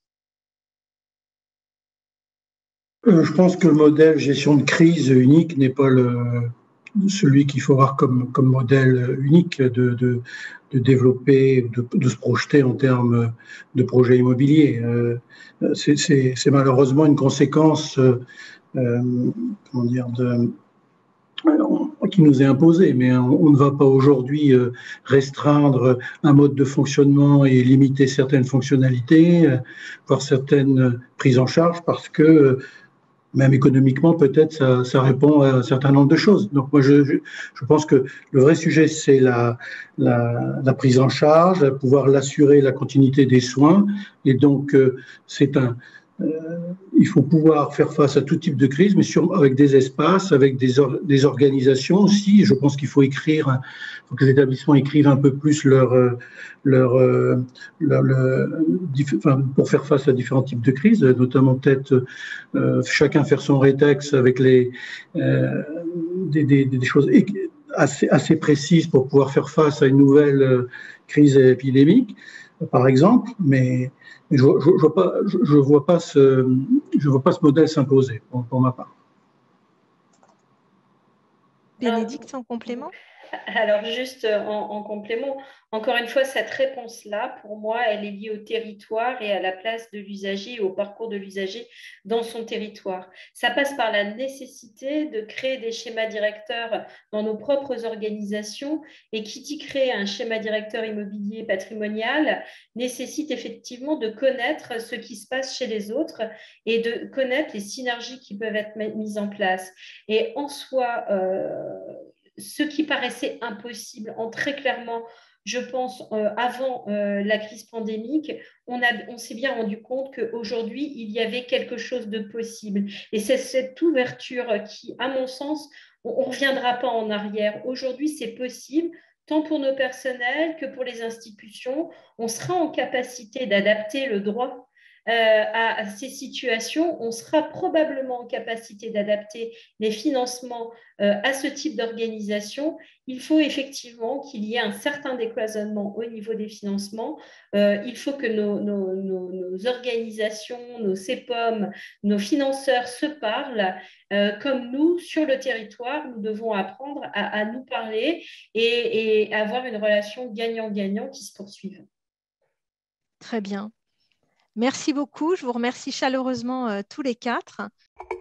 Euh, je pense que le modèle gestion de crise unique n'est pas le, celui qu'il faut avoir comme, comme modèle unique de, de, de développer, de, de se projeter en termes de projets immobiliers. Euh, c'est, c'est, c'est malheureusement une conséquence euh, comment dire, de, qui nous est imposée, mais on, on ne va pas aujourd'hui restreindre un mode de fonctionnement et limiter certaines fonctionnalités, voire certaines prises en charge, parce que Même économiquement, peut-être, ça, ça répond à un certain nombre de choses. Donc, moi, je, je, je pense que le vrai sujet, c'est la, la, la prise en charge, pouvoir l'assurer, la continuité des soins. Et donc, euh, c'est un, euh, il faut pouvoir faire face à tout type de crise, mais sur, avec des espaces, avec des, or, des organisations aussi. Je pense qu'il faut écrire, il faut que les établissements écrivent un peu plus leur, leur, leur, leur enfin, pour faire face à différents types de crises, notamment peut-être euh, chacun faire son rétex avec les, euh, des, des, des choses assez, assez précises pour pouvoir faire face à une nouvelle crise épidémique, par exemple, mais je ne je, je vois, pas, je, je vois, pas ce, je vois pas ce modèle s'imposer, pour, pour ma part. Bénédicte, en complément? Alors, juste en, en complément, encore une fois, cette réponse-là, pour moi, elle est liée au territoire et à la place de l'usager et au parcours de l'usager dans son territoire. Ça passe par la nécessité de créer des schémas directeurs dans nos propres organisations, et qui dit créer un schéma directeur immobilier patrimonial nécessite effectivement de connaître ce qui se passe chez les autres et de connaître les synergies qui peuvent être mises en place. Et en soi, euh, ce qui paraissait impossible, en très clairement, je pense, euh, avant euh, la crise pandémique, on, a, on s'est bien rendu compte qu'aujourd'hui, il y avait quelque chose de possible. Et c'est cette ouverture qui, à mon sens, on ne reviendra pas en arrière. Aujourd'hui, c'est possible, tant pour nos personnels que pour les institutions. On sera en capacité d'adapter le droit Euh, à, à ces situations, on sera probablement en capacité d'adapter les financements euh, à ce type d'organisation. Il faut effectivement qu'il y ait un certain décloisonnement au niveau des financements. Euh, il faut que nos, nos, nos, nos organisations, nos C E P O M, nos financeurs se parlent. Euh, comme nous, sur le territoire, nous devons apprendre à, à nous parler et, et avoir une relation gagnant-gagnant qui se poursuive. Très bien. Merci beaucoup. Je vous remercie chaleureusement euh, tous les quatre.